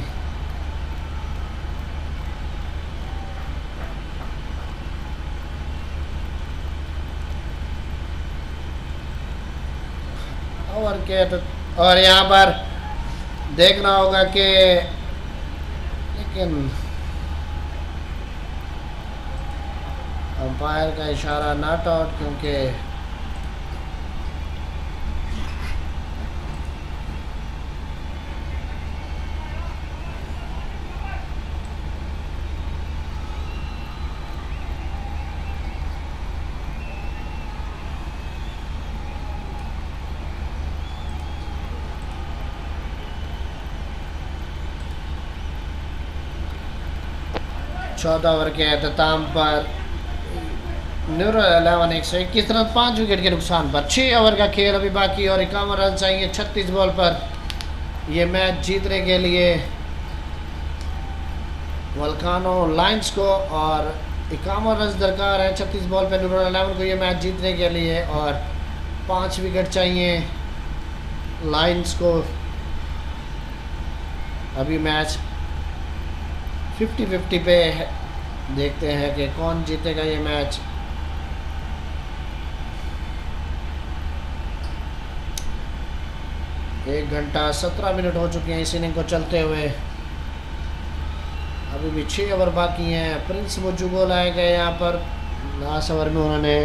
और के तो और यहाँ पर देखना होगा कि लेकिन अंपायर का इशारा नॉट आउट क्योंकि चौदह ओवर के अख्ताम पर न्यूरो अलेवन एक सौ इक्कीस रन पाँच विकेट के नुकसान पर। छः ओवर का खेल अभी बाकी और इक्यावन रन चाहिए छत्तीस बॉल पर ये मैच जीतने के लिए वल्कानो लाइन्स को। और इक्यावन रन दरकार है छत्तीस बॉल पर न्यूरो अलेवन को ये मैच जीतने के लिए और पाँच विकेट चाहिए लाइन्स को। अभी मैच फिफ्टी फिफ्टी पे है, देखते हैं कि कौन जीतेगा ये मैच। एक घंटा सत्रह मिनट हो चुके हैं इस इनिंग को चलते हुए। अभी भी छः ओवर बाकी हैं। प्रिंस मुज्जू को लाए गए यहाँ पर। लास्ट ओवर में उन्होंने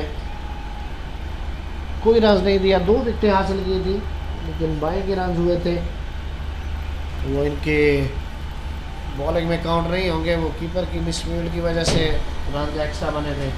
कोई रन नहीं दिया, दो विकेटें हासिल की थी लेकिन बाई के रन हुए थे वो इनके बॉलिंग में काउंट नहीं होंगे। वो कीपर की मिसफील्ड की वजह से रन एक्स्ट्रा बने थे।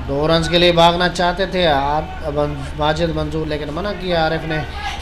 दो रन के लिए भागना चाहते थे माजिद मंजूर, लेकिन मना किया आरिफ ने।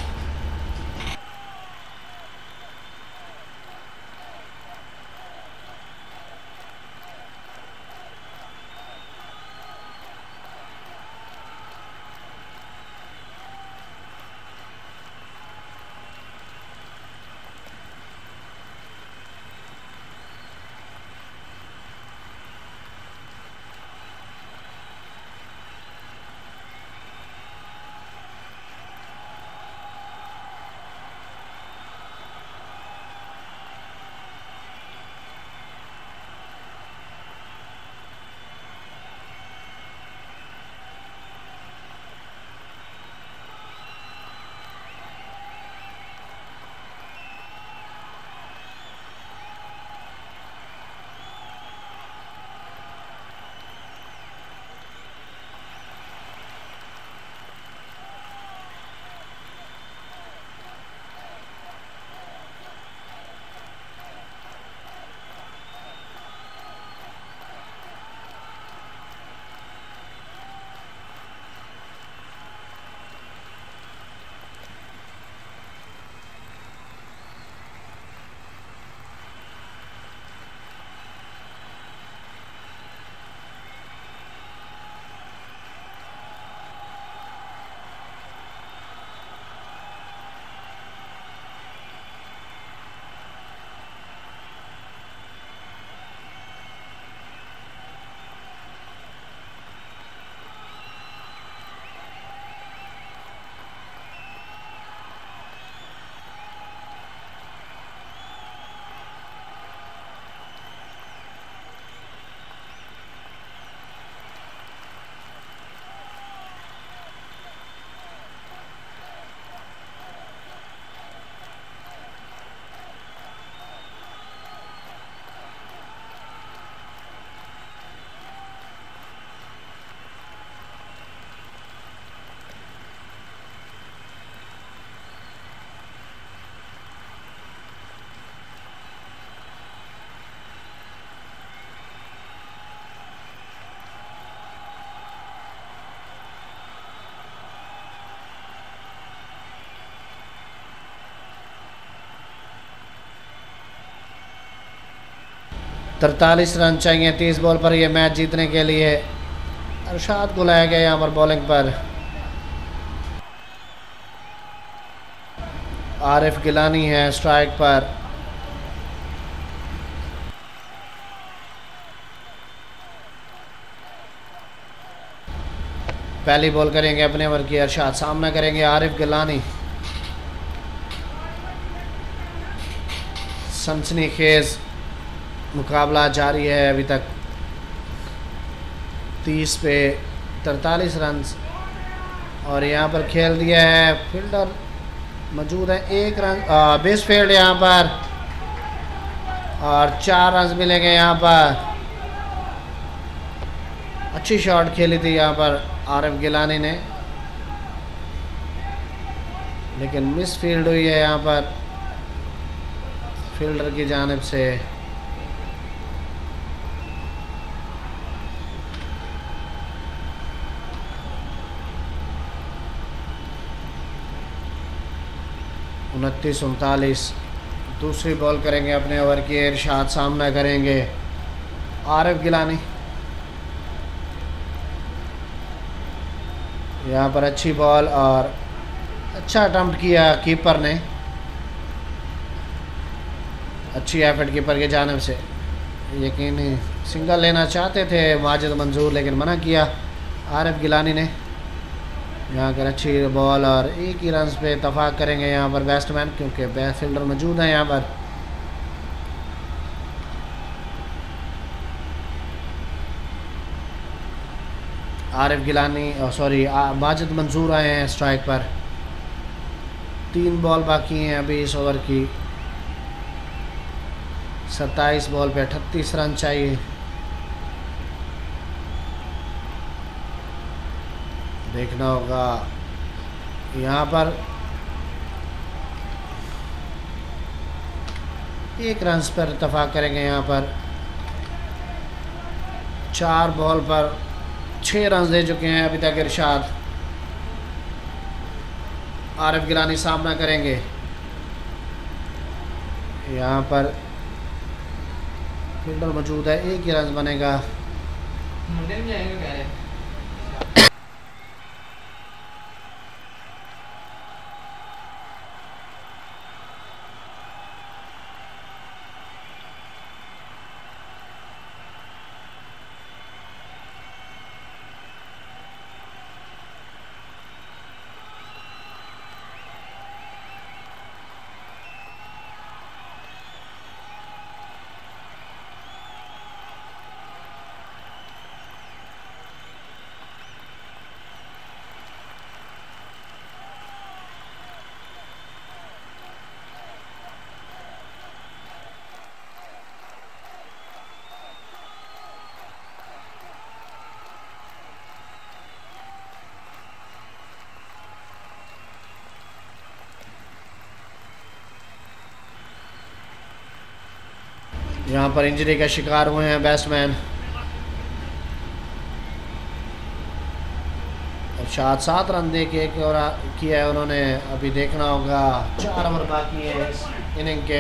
तरतालीस रन चाहिए तीस बॉल पर ये मैच जीतने के लिए। अरशाद को लाया गया यहाँ पर बॉलिंग पर। आरिफ गिलानी है स्ट्राइक पर। पहली बॉल करेंगे अपने ओवर की अरशाद, सामना करेंगे आरिफ गिलानी। सनसनीखेज मुकाबला जारी है अभी तक। तीस पे तरतालीस रन और यहाँ पर खेल दिया है, फील्डर मौजूद है। एक रन बेस फील्ड यहाँ पर और चार रन मिलेंगे यहाँ पर। अच्छी शॉट खेली थी यहाँ पर आरिफ गिलानी ने, लेकिन मिस फील्ड हुई है यहाँ पर फील्डर की जानिब से। उनतीस उनतालीस। दूसरी बॉल करेंगे अपने ओवर की इरशाद, सामना करेंगे आरिफ गिलानी। यहाँ पर अच्छी बॉल और अच्छा अटेम्प्ट किया कीपर ने। अच्छी एफर्ट कीपर की जानिब से। यकीनी सिंगल लेना चाहते थे माजिद मंजूर, लेकिन मना किया आरिफ गिलानी ने। यहाँ पर अच्छी बॉल और एक ही रन पे इतफाक़ करेंगे यहाँ पर बैट्समैन, क्योंकि बैक फील्डर मौजूद है यहाँ पर। आरिफ गिलानी सॉरी माजिद मंजूर आए हैं स्ट्राइक पर। तीन बॉल बाकी हैं अभी इस ओवर की। सत्ताईस बॉल पे अठतीस रन चाहिए। देखना होगा यहाँ पर एक रन पर इत्तेफाक करेंगे। यहाँ पर चार बॉल पर छः रन दे चुके हैं अभी तक इरशाद। आरिफ गिलानी सामना करेंगे, यहाँ पर फील्डर मौजूद है, एक ही रन बनेगा। यहाँ पर इंजरी का शिकार हुए हैं बैट्समैन। शायद सात रन दे के एक और किया है उन्होंने। अभी देखना होगा, चार ओवर बाकी है इस इनिंग के।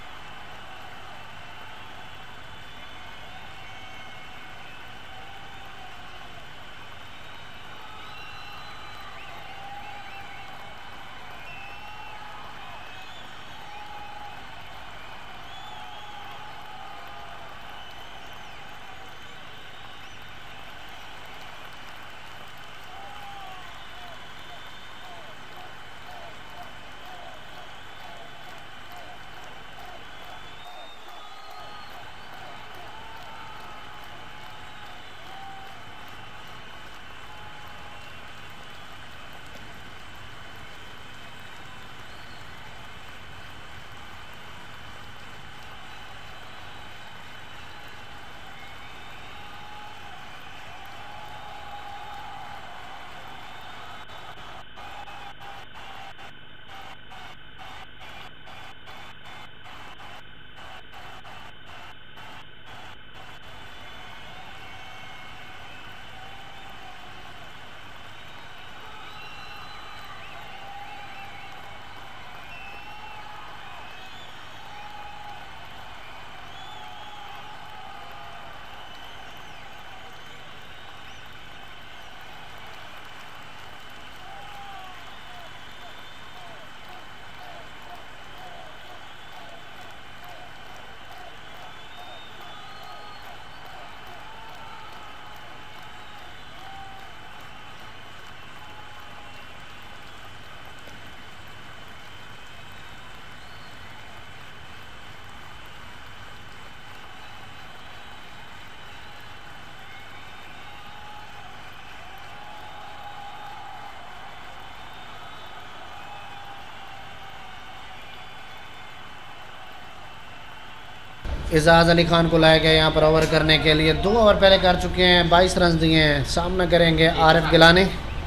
एजाज अली खान को लाया गया यहाँ पर ओवर करने के लिए। दो ओवर पहले कर चुके हैं, बाईस रन दिए हैं। सामना करेंगे आरिफ गिलानी।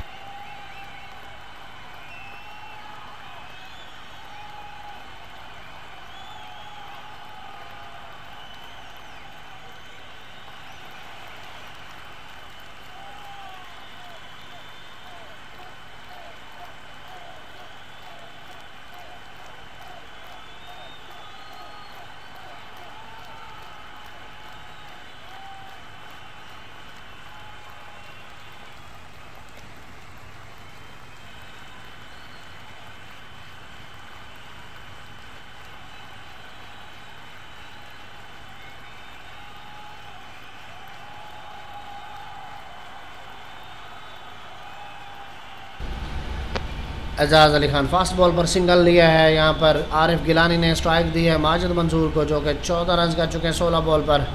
एजाज अली खान फास्ट बॉल पर सिंगल लिया है। यहाँ पर आरिफ गिलानी ने स्ट्राइक दी है माजिद मंसूर को, जो कि चौदह रन कर चुके हैं सोलह बॉल पर।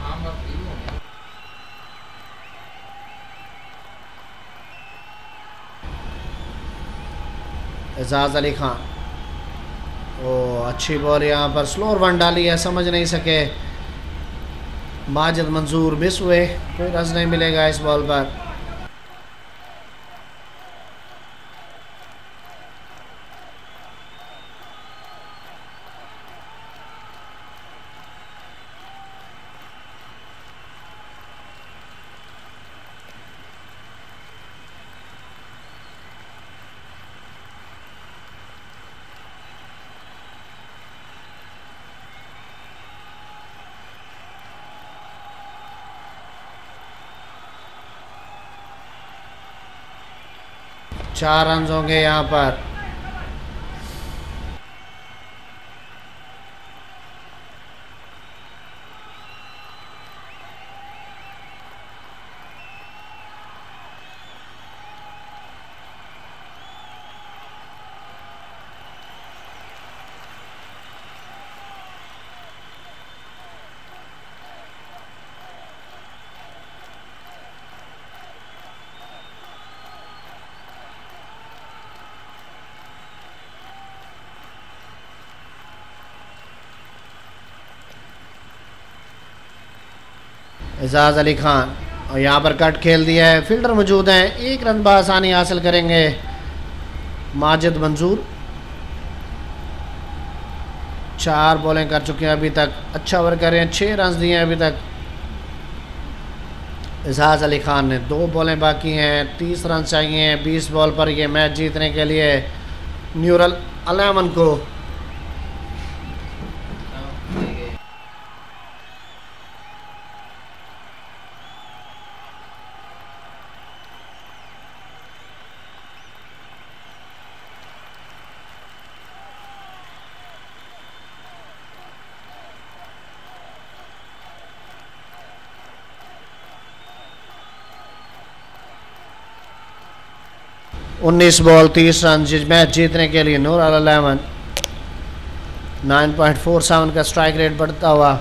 एजाज अली खान, ओ अच्छी बॉल यहाँ पर स्लोअर वन डाली है, समझ नहीं सके माजिद मंसूर, मिस हुए, कोई रन नहीं मिलेगा इस बॉल पर। चार रन होंगे यहाँ पर। एजाज अली खान और यहाँ पर कट खेल दिया है, फील्डर मौजूद हैं, एक रन बआसानी हासिल करेंगे माजिद मंजूर। चार बॉलिंग कर चुके हैं अभी तक, अच्छा ओवर कर रहे हैं, छः रन दिए हैं अभी तक एजाज अली खान ने। दो बॉलें बाकी हैं, तीस रन चाहिए बीस बॉल पर ये मैच जीतने के लिए न्यूरल अलेवन को। उन्नीस बॉल तीस रन मैच जीतने के लिए Noor Al eleven. Nine point four seven का स्ट्राइक रेट बढ़ता हुआ।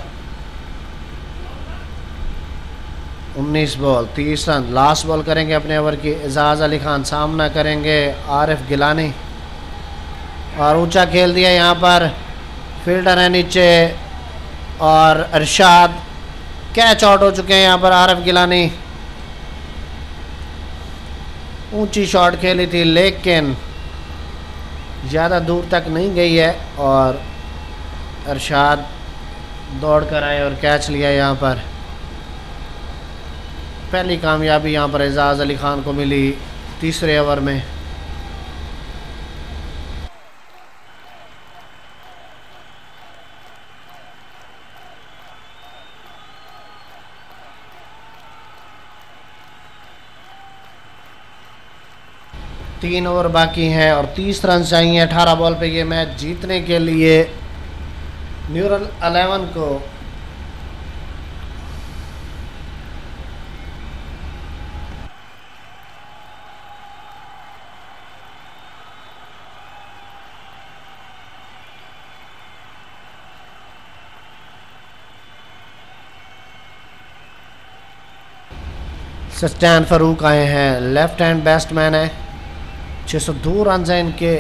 उन्नीस बॉल तीस रन। लास्ट बॉल करेंगे अपने ओवर की एजाज अली खान, सामना करेंगे आरिफ गिलानी और ऊंचा खेल दिया यहाँ पर, फील्डर है नीचे और अरशाद कैच आउट हो चुके हैं यहाँ पर। आरिफ गिलानी ऊंची शॉट खेली थी लेकिन ज़्यादा दूर तक नहीं गई है और अरशाद दौड़ कर आए और कैच लिया यहाँ पर। पहली कामयाबी यहाँ पर एजाज अली खान को मिली तीसरे ओवर में। तीन ओवर बाकी हैं और तीस रन चाहिए अठारह बॉल पे ये मैच जीतने के लिए न्यूरल इलेवन को। सस्टैन फारूक आए हैं, लेफ्ट हैंड बैट्समैन है, छः सौ दो रन हैं इनके।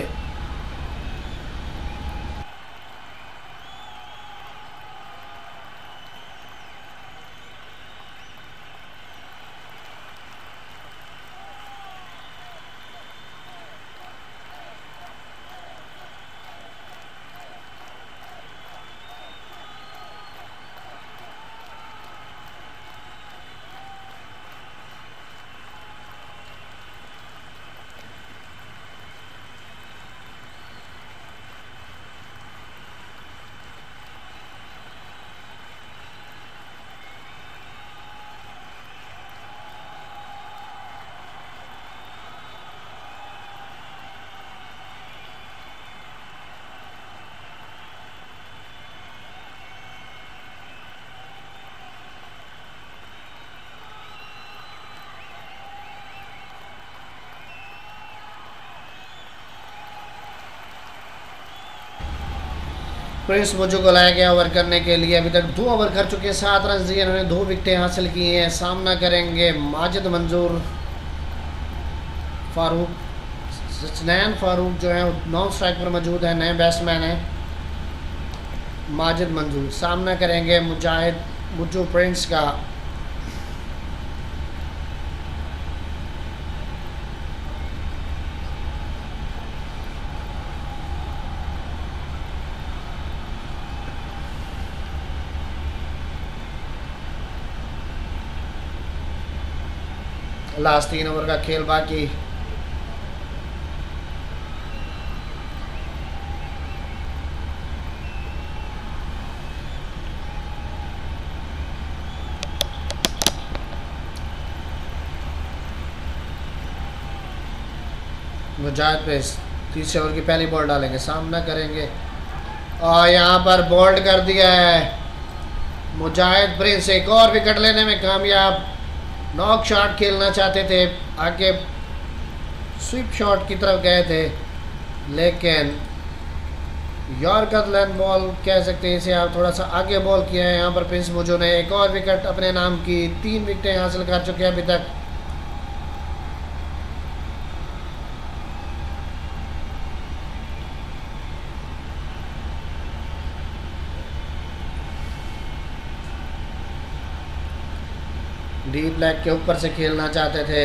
प्रिंस मुझे को लाया गया ओवर करने के लिए। अभी तक दो ओवर कर चुके हैं, सात रन दिए इन्होंने, दो विकेटें हासिल की हैं। सामना करेंगे माजिद मंजूर, फारूक सचनैन फारूक जो है नॉन स्ट्राइक पर मौजूद है, नए बैट्समैन हैं। माजिद मंजूर सामना करेंगे मुजाहिद मुजू प्रिंस का। लास्ट तीन ओवर का खेल बाकी। मुजाहिद पे तीसरे ओवर की पहली बॉल डालेंगे, सामना करेंगे और यहाँ पर बोल्ड कर दिया है मुजाहिद प्रिंस। एक और विकेट लेने में कामयाब। नॉक शॉट खेलना चाहते थे, आगे स्वीप शॉट की तरफ गए थे, लेकिन यॉर्कर लेंथ बॉल कह सकते हैं इसे आप, थोड़ा सा आगे बॉल किया है। यहाँ पर प्रिंस मुजो ने एक और विकेट अपने नाम की, तीन विकेटें हासिल कर चुके हैं अभी तक। डीप लेग के ऊपर से खेलना चाहते थे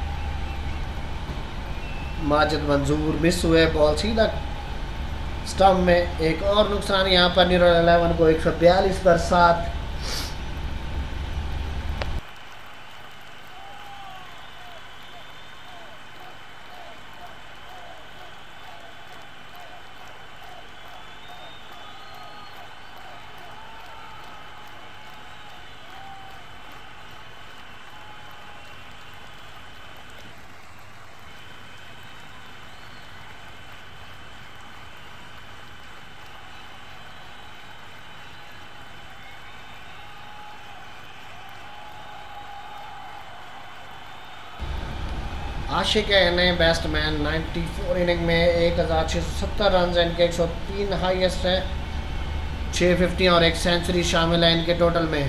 माजिद मंजूर, मिस हुए बॉल सीधा स्टंप में। एक और नुकसान यहाँ पर न्यूरल इलेवन को एक सौ बयालीस पर सात। आशिक है नए बैट्समैन, चौरानवे इनिंग में एक हज़ार छः सौ सत्तर रन इनके, एक सौ तीन हाईएस्ट है, छः फिफ्टी और एक सेंचुरी शामिल है इनके टोटल में।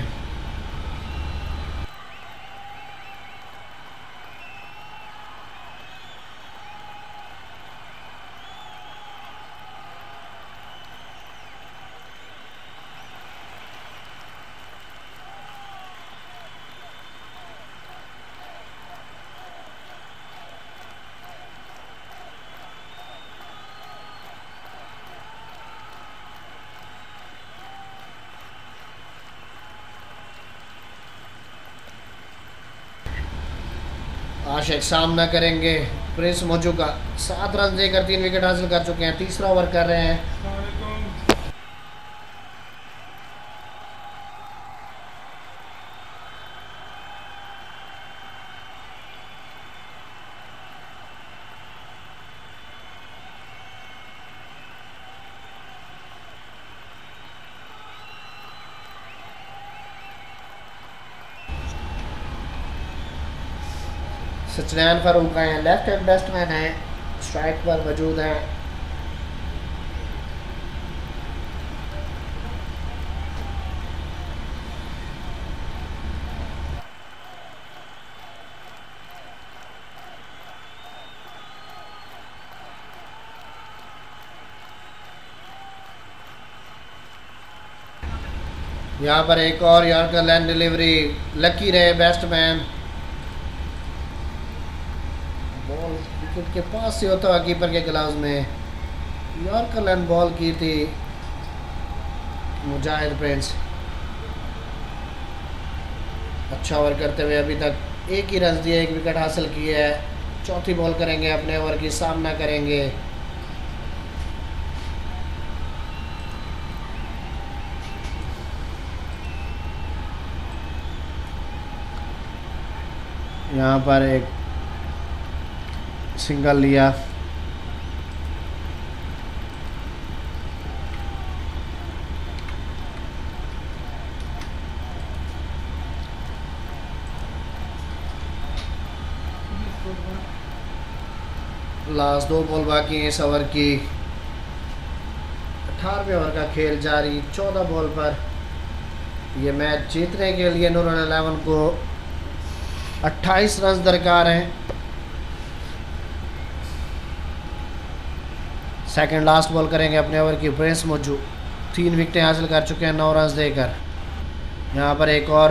आशिक सामना करेंगे प्रिंस मोजू का, सात रन देकर तीन विकेट हासिल कर चुके हैं, तीसरा ओवर कर रहे हैं। सचनैन फारूक आए हैं, लेफ्ट हैंड बैट्समैन है, स्ट्राइक पर मौजूद हैं। यहाँ पर एक और यॉर्कर लैंड डिलीवरी, लकी रहे बैट्समैन, बॉल विकेट के पास से होता हुआ कीपर के ग्लव्स में। यॉर्कर लैंड बॉल की थी मुजाहिद प्रिंस। अच्छा ओवर करते हुए अभी तक एक ही रन दिए, एक विकेट हासिल किया है। चौथी बॉल करेंगे अपने ओवर की, सामना करेंगे यहाँ पर एक सिंगल लिया, लास्ट दो बॉल बाकी हैं इस ओवर की। अठारहवें ओवर का खेल जारी, चौदह बॉल पर ये मैच जीतने के लिए नूरन इलेवन को अट्ठाईस रन दरकार हैं। सेकंड लास्ट बॉल करेंगे अपने ओवर की प्रिंस मोजू, तीन विकेटें हासिल कर चुके हैं नौ रन देकर। यहाँ पर एक और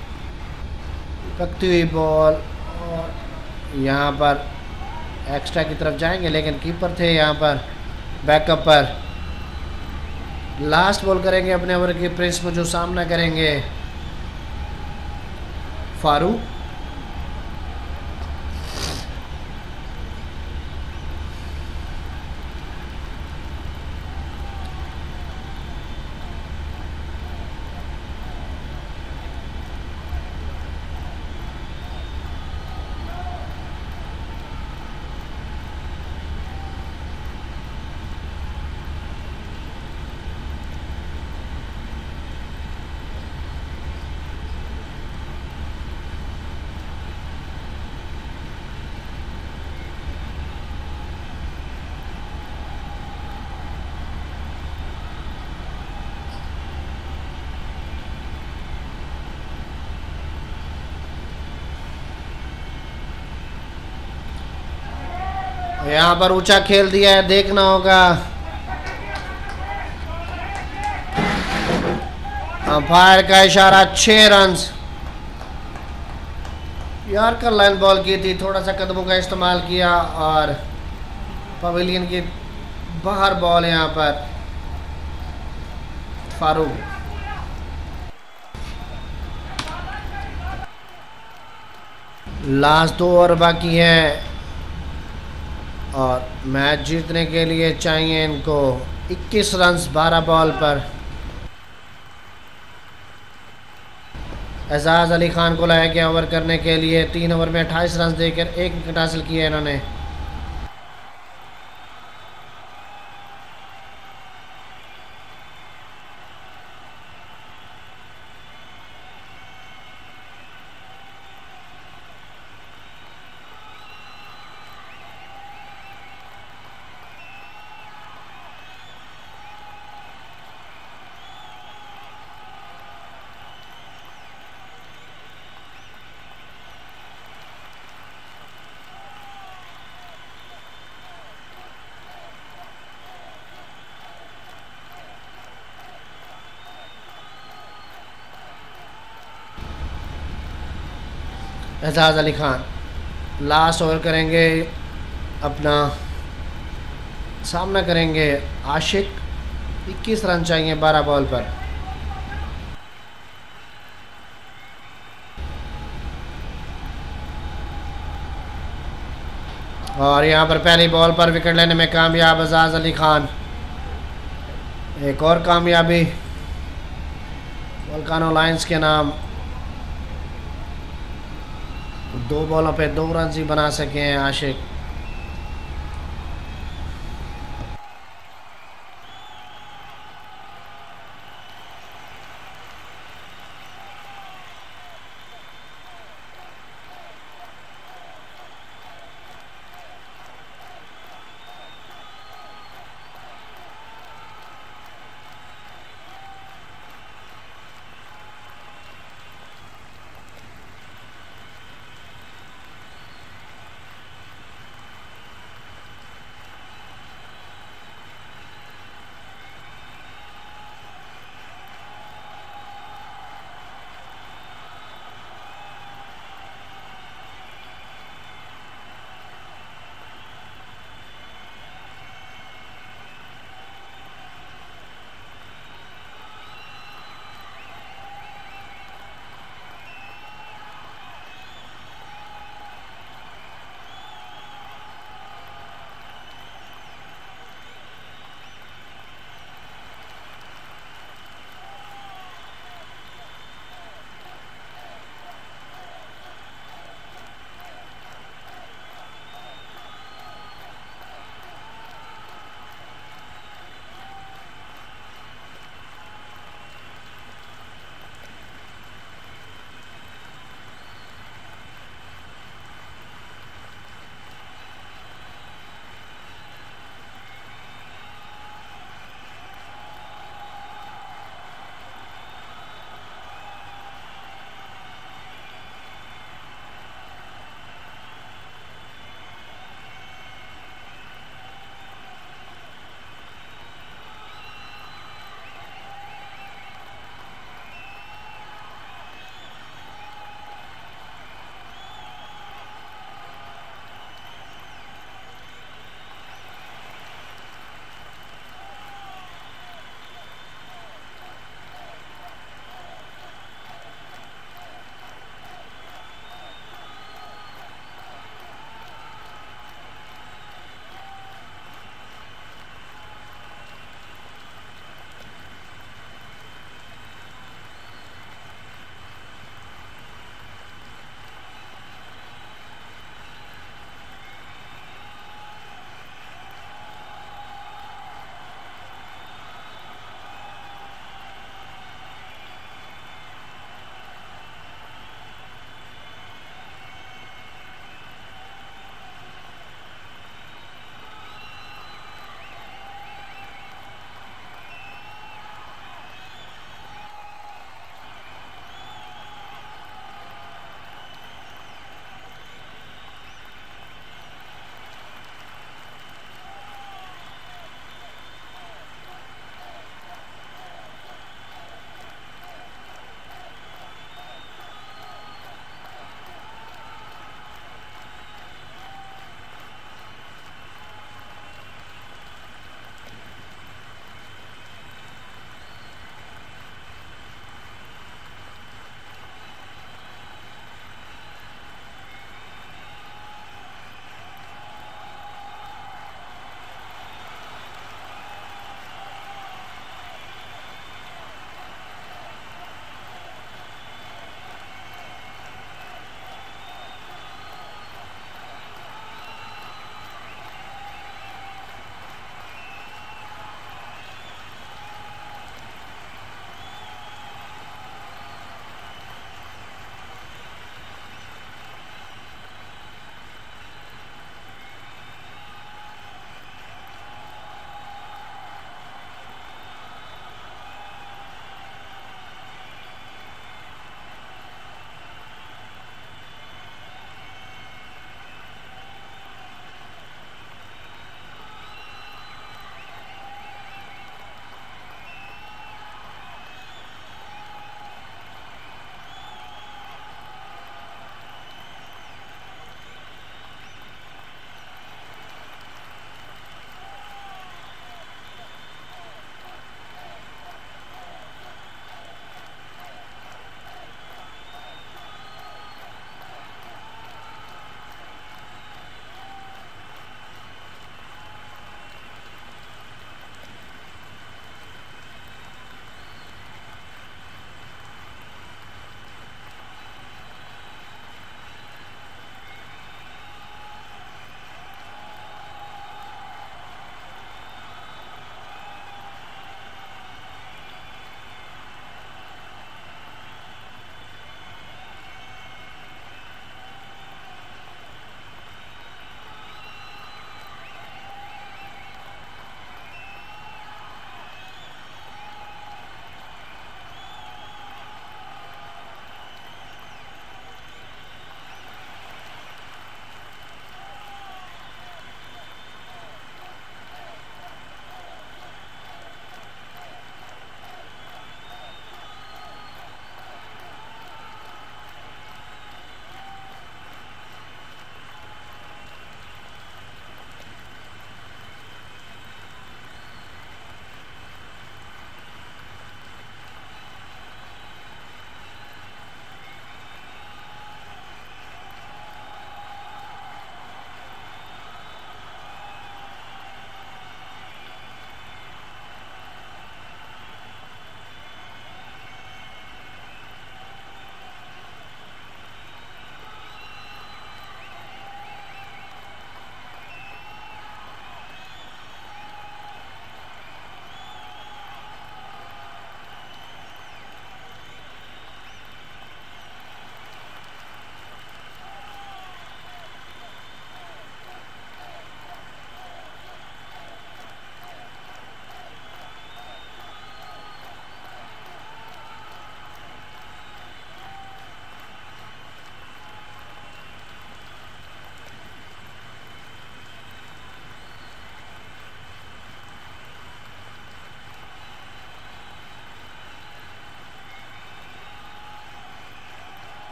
पकती हुई बॉल और यहाँ पर एक्स्ट्रा की तरफ जाएंगे, लेकिन कीपर थे यहाँ पर बैकअप पर। लास्ट बॉल करेंगे अपने ओवर की प्रिंस मोजू, सामना करेंगे फारूक। यहाँ पर ऊंचा खेल दिया है, देखना होगा। अंपायर का इशारा, छह रन। यॉर्कर लाइन बॉल की थी, थोड़ा सा कदमों का इस्तेमाल किया और पवेलियन के बाहर बॉल यहाँ पर फारूक। लास्ट दो ओवर बाकी है और मैच जीतने के लिए चाहिए इनको इक्कीस रन बारह बॉल पर। एजाज अली खान को लाया गया ओवर करने के लिए। तीन ओवर में अट्ठाईस रन देकर एक विकेट हासिल किया इन्होंने। एजाज अली खान लास्ट ओवर करेंगे, अपना सामना करेंगे आशिक। इक्कीस रन चाहिए बारह बॉल पर। और यहाँ पर पहली बॉल पर विकेट लेने में कामयाब एजाज अली खान। एक और कामयाबी वोल्कानो लायंस के नाम। दो बॉलों पे दो रन ही बना सके हैं आशिक।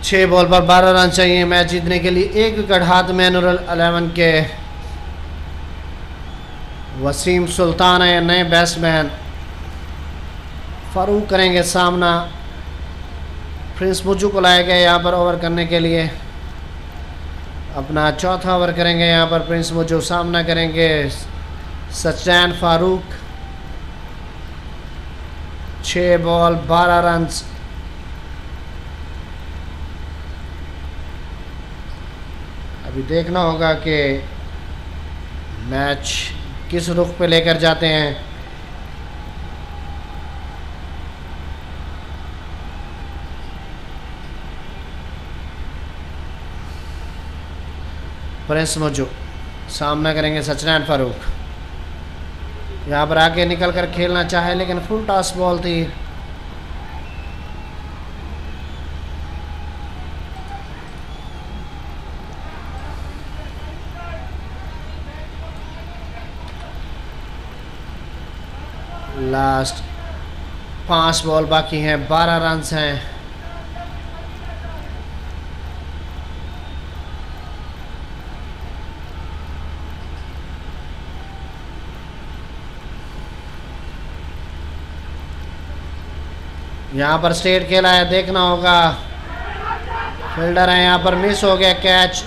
छः बॉल पर बारह रन चाहिए मैच जीतने के लिए। एक विकेट हाथ में नूरुल इलेवन के। वसीम सुल्तान है नए बैट्समैन। फारूक करेंगे सामना। प्रिंस मुज्जू को लाया गया यहाँ पर ओवर करने के लिए। अपना चौथा ओवर करेंगे यहाँ पर प्रिंस मुज्जू। सामना करेंगे सचैन फारूक। छः बॉल बारह रन। अभी देखना होगा कि मैच किस रुख पे लेकर जाते हैं। प्रिंस मुज्जू सामना करेंगे सचैन फारूक। यहाँ पर आके निकल कर खेलना चाहे लेकिन फुल टॉस बॉल थी। लास्ट पांच बॉल बाकी हैं, बारह रन हैं। यहाँ पर स्ट्रेट खेला है, देखना होगा। फील्डर है यहाँ पर, मिस हो गया कैच।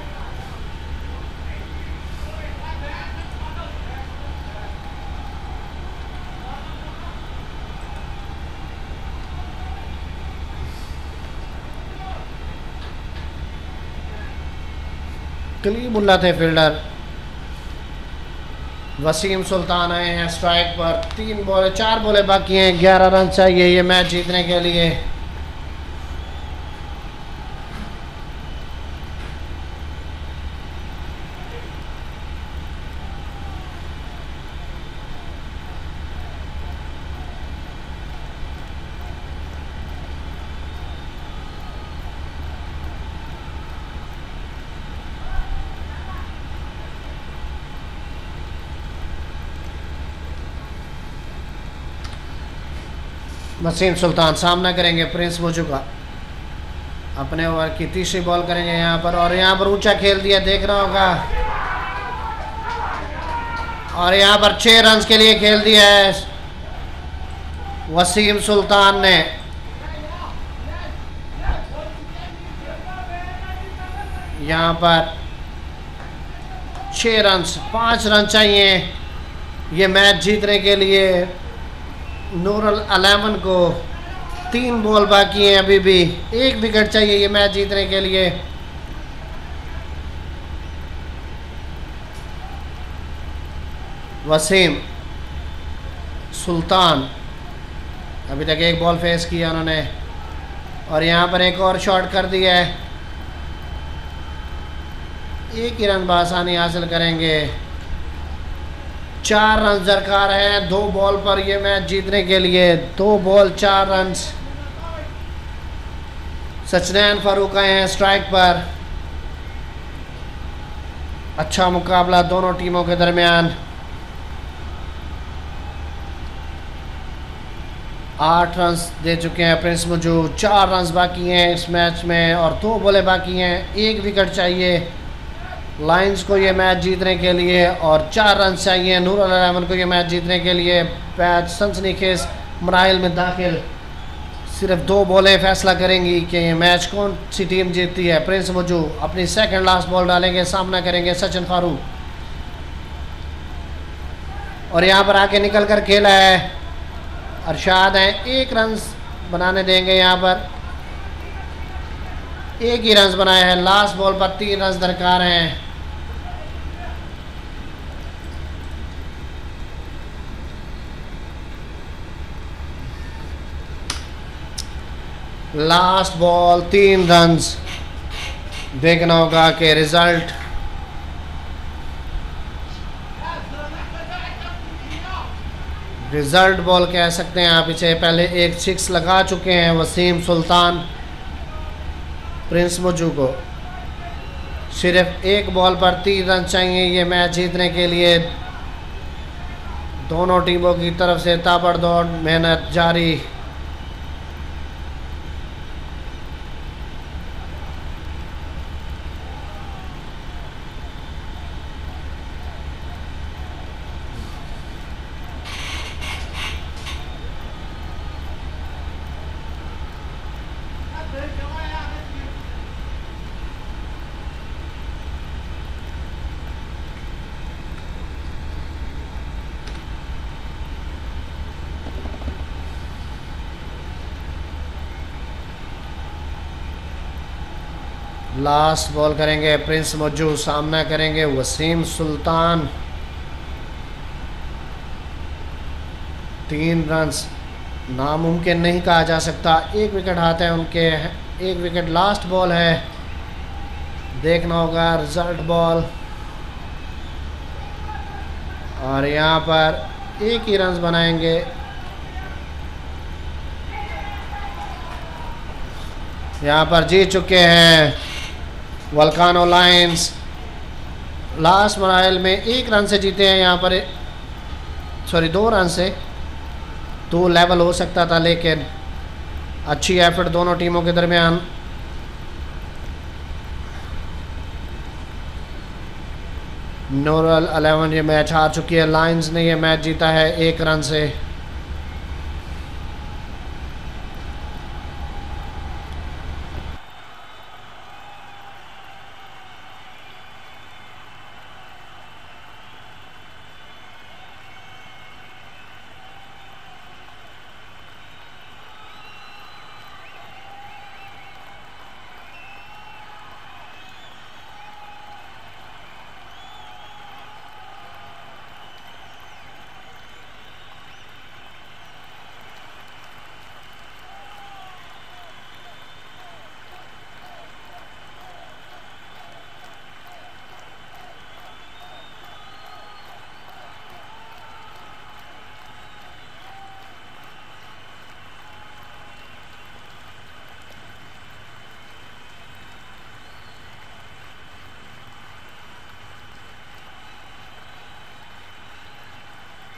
कलीमुल्लाह थे फील्डर। वसीम सुल्तान आए हैं स्ट्राइक पर। तीन बॉल चार बॉलें बाकी हैं, ग्यारह रन चाहिए ये मैच जीतने के लिए। वसीम सुल्तान सामना करेंगे प्रिंस मुज्जू का। अपने ओवर की तीसरी बॉल करेंगे यहाँ पर, और यहाँ पर ऊंचा खेल दिया, देखना होगा। और यहाँ पर छह रन के लिए खेल दिया है वसीम सुल्तान ने। यहाँ पर छह रन, पाँच रन चाहिए ये मैच जीतने के लिए। नूरुल इलेवन को तीन बॉल बाकी हैं, अभी भी एक विकेट चाहिए ये मैच जीतने के लिए। वसीम सुल्तान अभी तक एक बॉल फेस किया उन्होंने, और यहाँ पर एक और शॉट कर दिया है। एक ही रन बआसानी हासिल करेंगे। चार रन दरकार है दो बॉल पर ये मैच जीतने के लिए। दो बॉल चार रन। सचैन फारूक आए हैं स्ट्राइक पर। अच्छा मुकाबला दोनों टीमों के दरमियान। आठ रन दे चुके हैं प्रिंस मुज्जू। चार रन बाकी हैं इस मैच में, और दो बॉलें बाकी हैं। एक विकेट चाहिए लायंस को ये मैच जीतने के लिए, और चार रन चाहिए नूरुल इलेवन को ये मैच जीतने के लिए। मैच सनसनीखेज मराहिल में दाखिल। सिर्फ दो बॉलें फैसला करेंगी कि ये मैच कौन सी टीम जीतती है। प्रिंस मुज्जू अपनी सेकंड लास्ट बॉल डालेंगे, सामना करेंगे सचिन फारूक। और यहाँ पर आके निकल कर खेला है अरशाद हैं, एक रन बनाने देंगे। यहाँ पर एक ही रन बनाए हैं। लास्ट बॉल पर तीन रन दरकार हैं। लास्ट बॉल तीन रन। देखना होगा कि रिजल्ट रिजल्ट बॉल कह सकते हैं आप इसे। पहले एक सिक्स लगा चुके हैं वसीम सुल्तान प्रिंस मुज्जू को। सिर्फ एक बॉल पर तीन रन चाहिए ये मैच जीतने के लिए। दोनों टीमों की तरफ से ताबड़तोड़ मेहनत जारी। लास्ट बॉल करेंगे प्रिंस मज्जू, सामना करेंगे वसीम सुल्तान। तीन रन्स नामुमकिन नहीं कहा जा सकता। एक विकेट हाथ है उनके, एक विकेट। लास्ट बॉल है, देखना होगा रिजल्ट बॉल। और यहाँ पर एक ही रन्स बनाएंगे। यहाँ पर जीत चुके हैं वल्कानो लायंस। लास्ट मराइल में एक रन से जीते हैं यहाँ पर, सॉरी दो रन से। तो लेवल हो सकता था, लेकिन अच्छी एफर्ट दोनों टीमों के दरमियान। नूरल इलेवन ये मैच हार चुकी है, लायंस ने ये मैच जीता है एक रन से।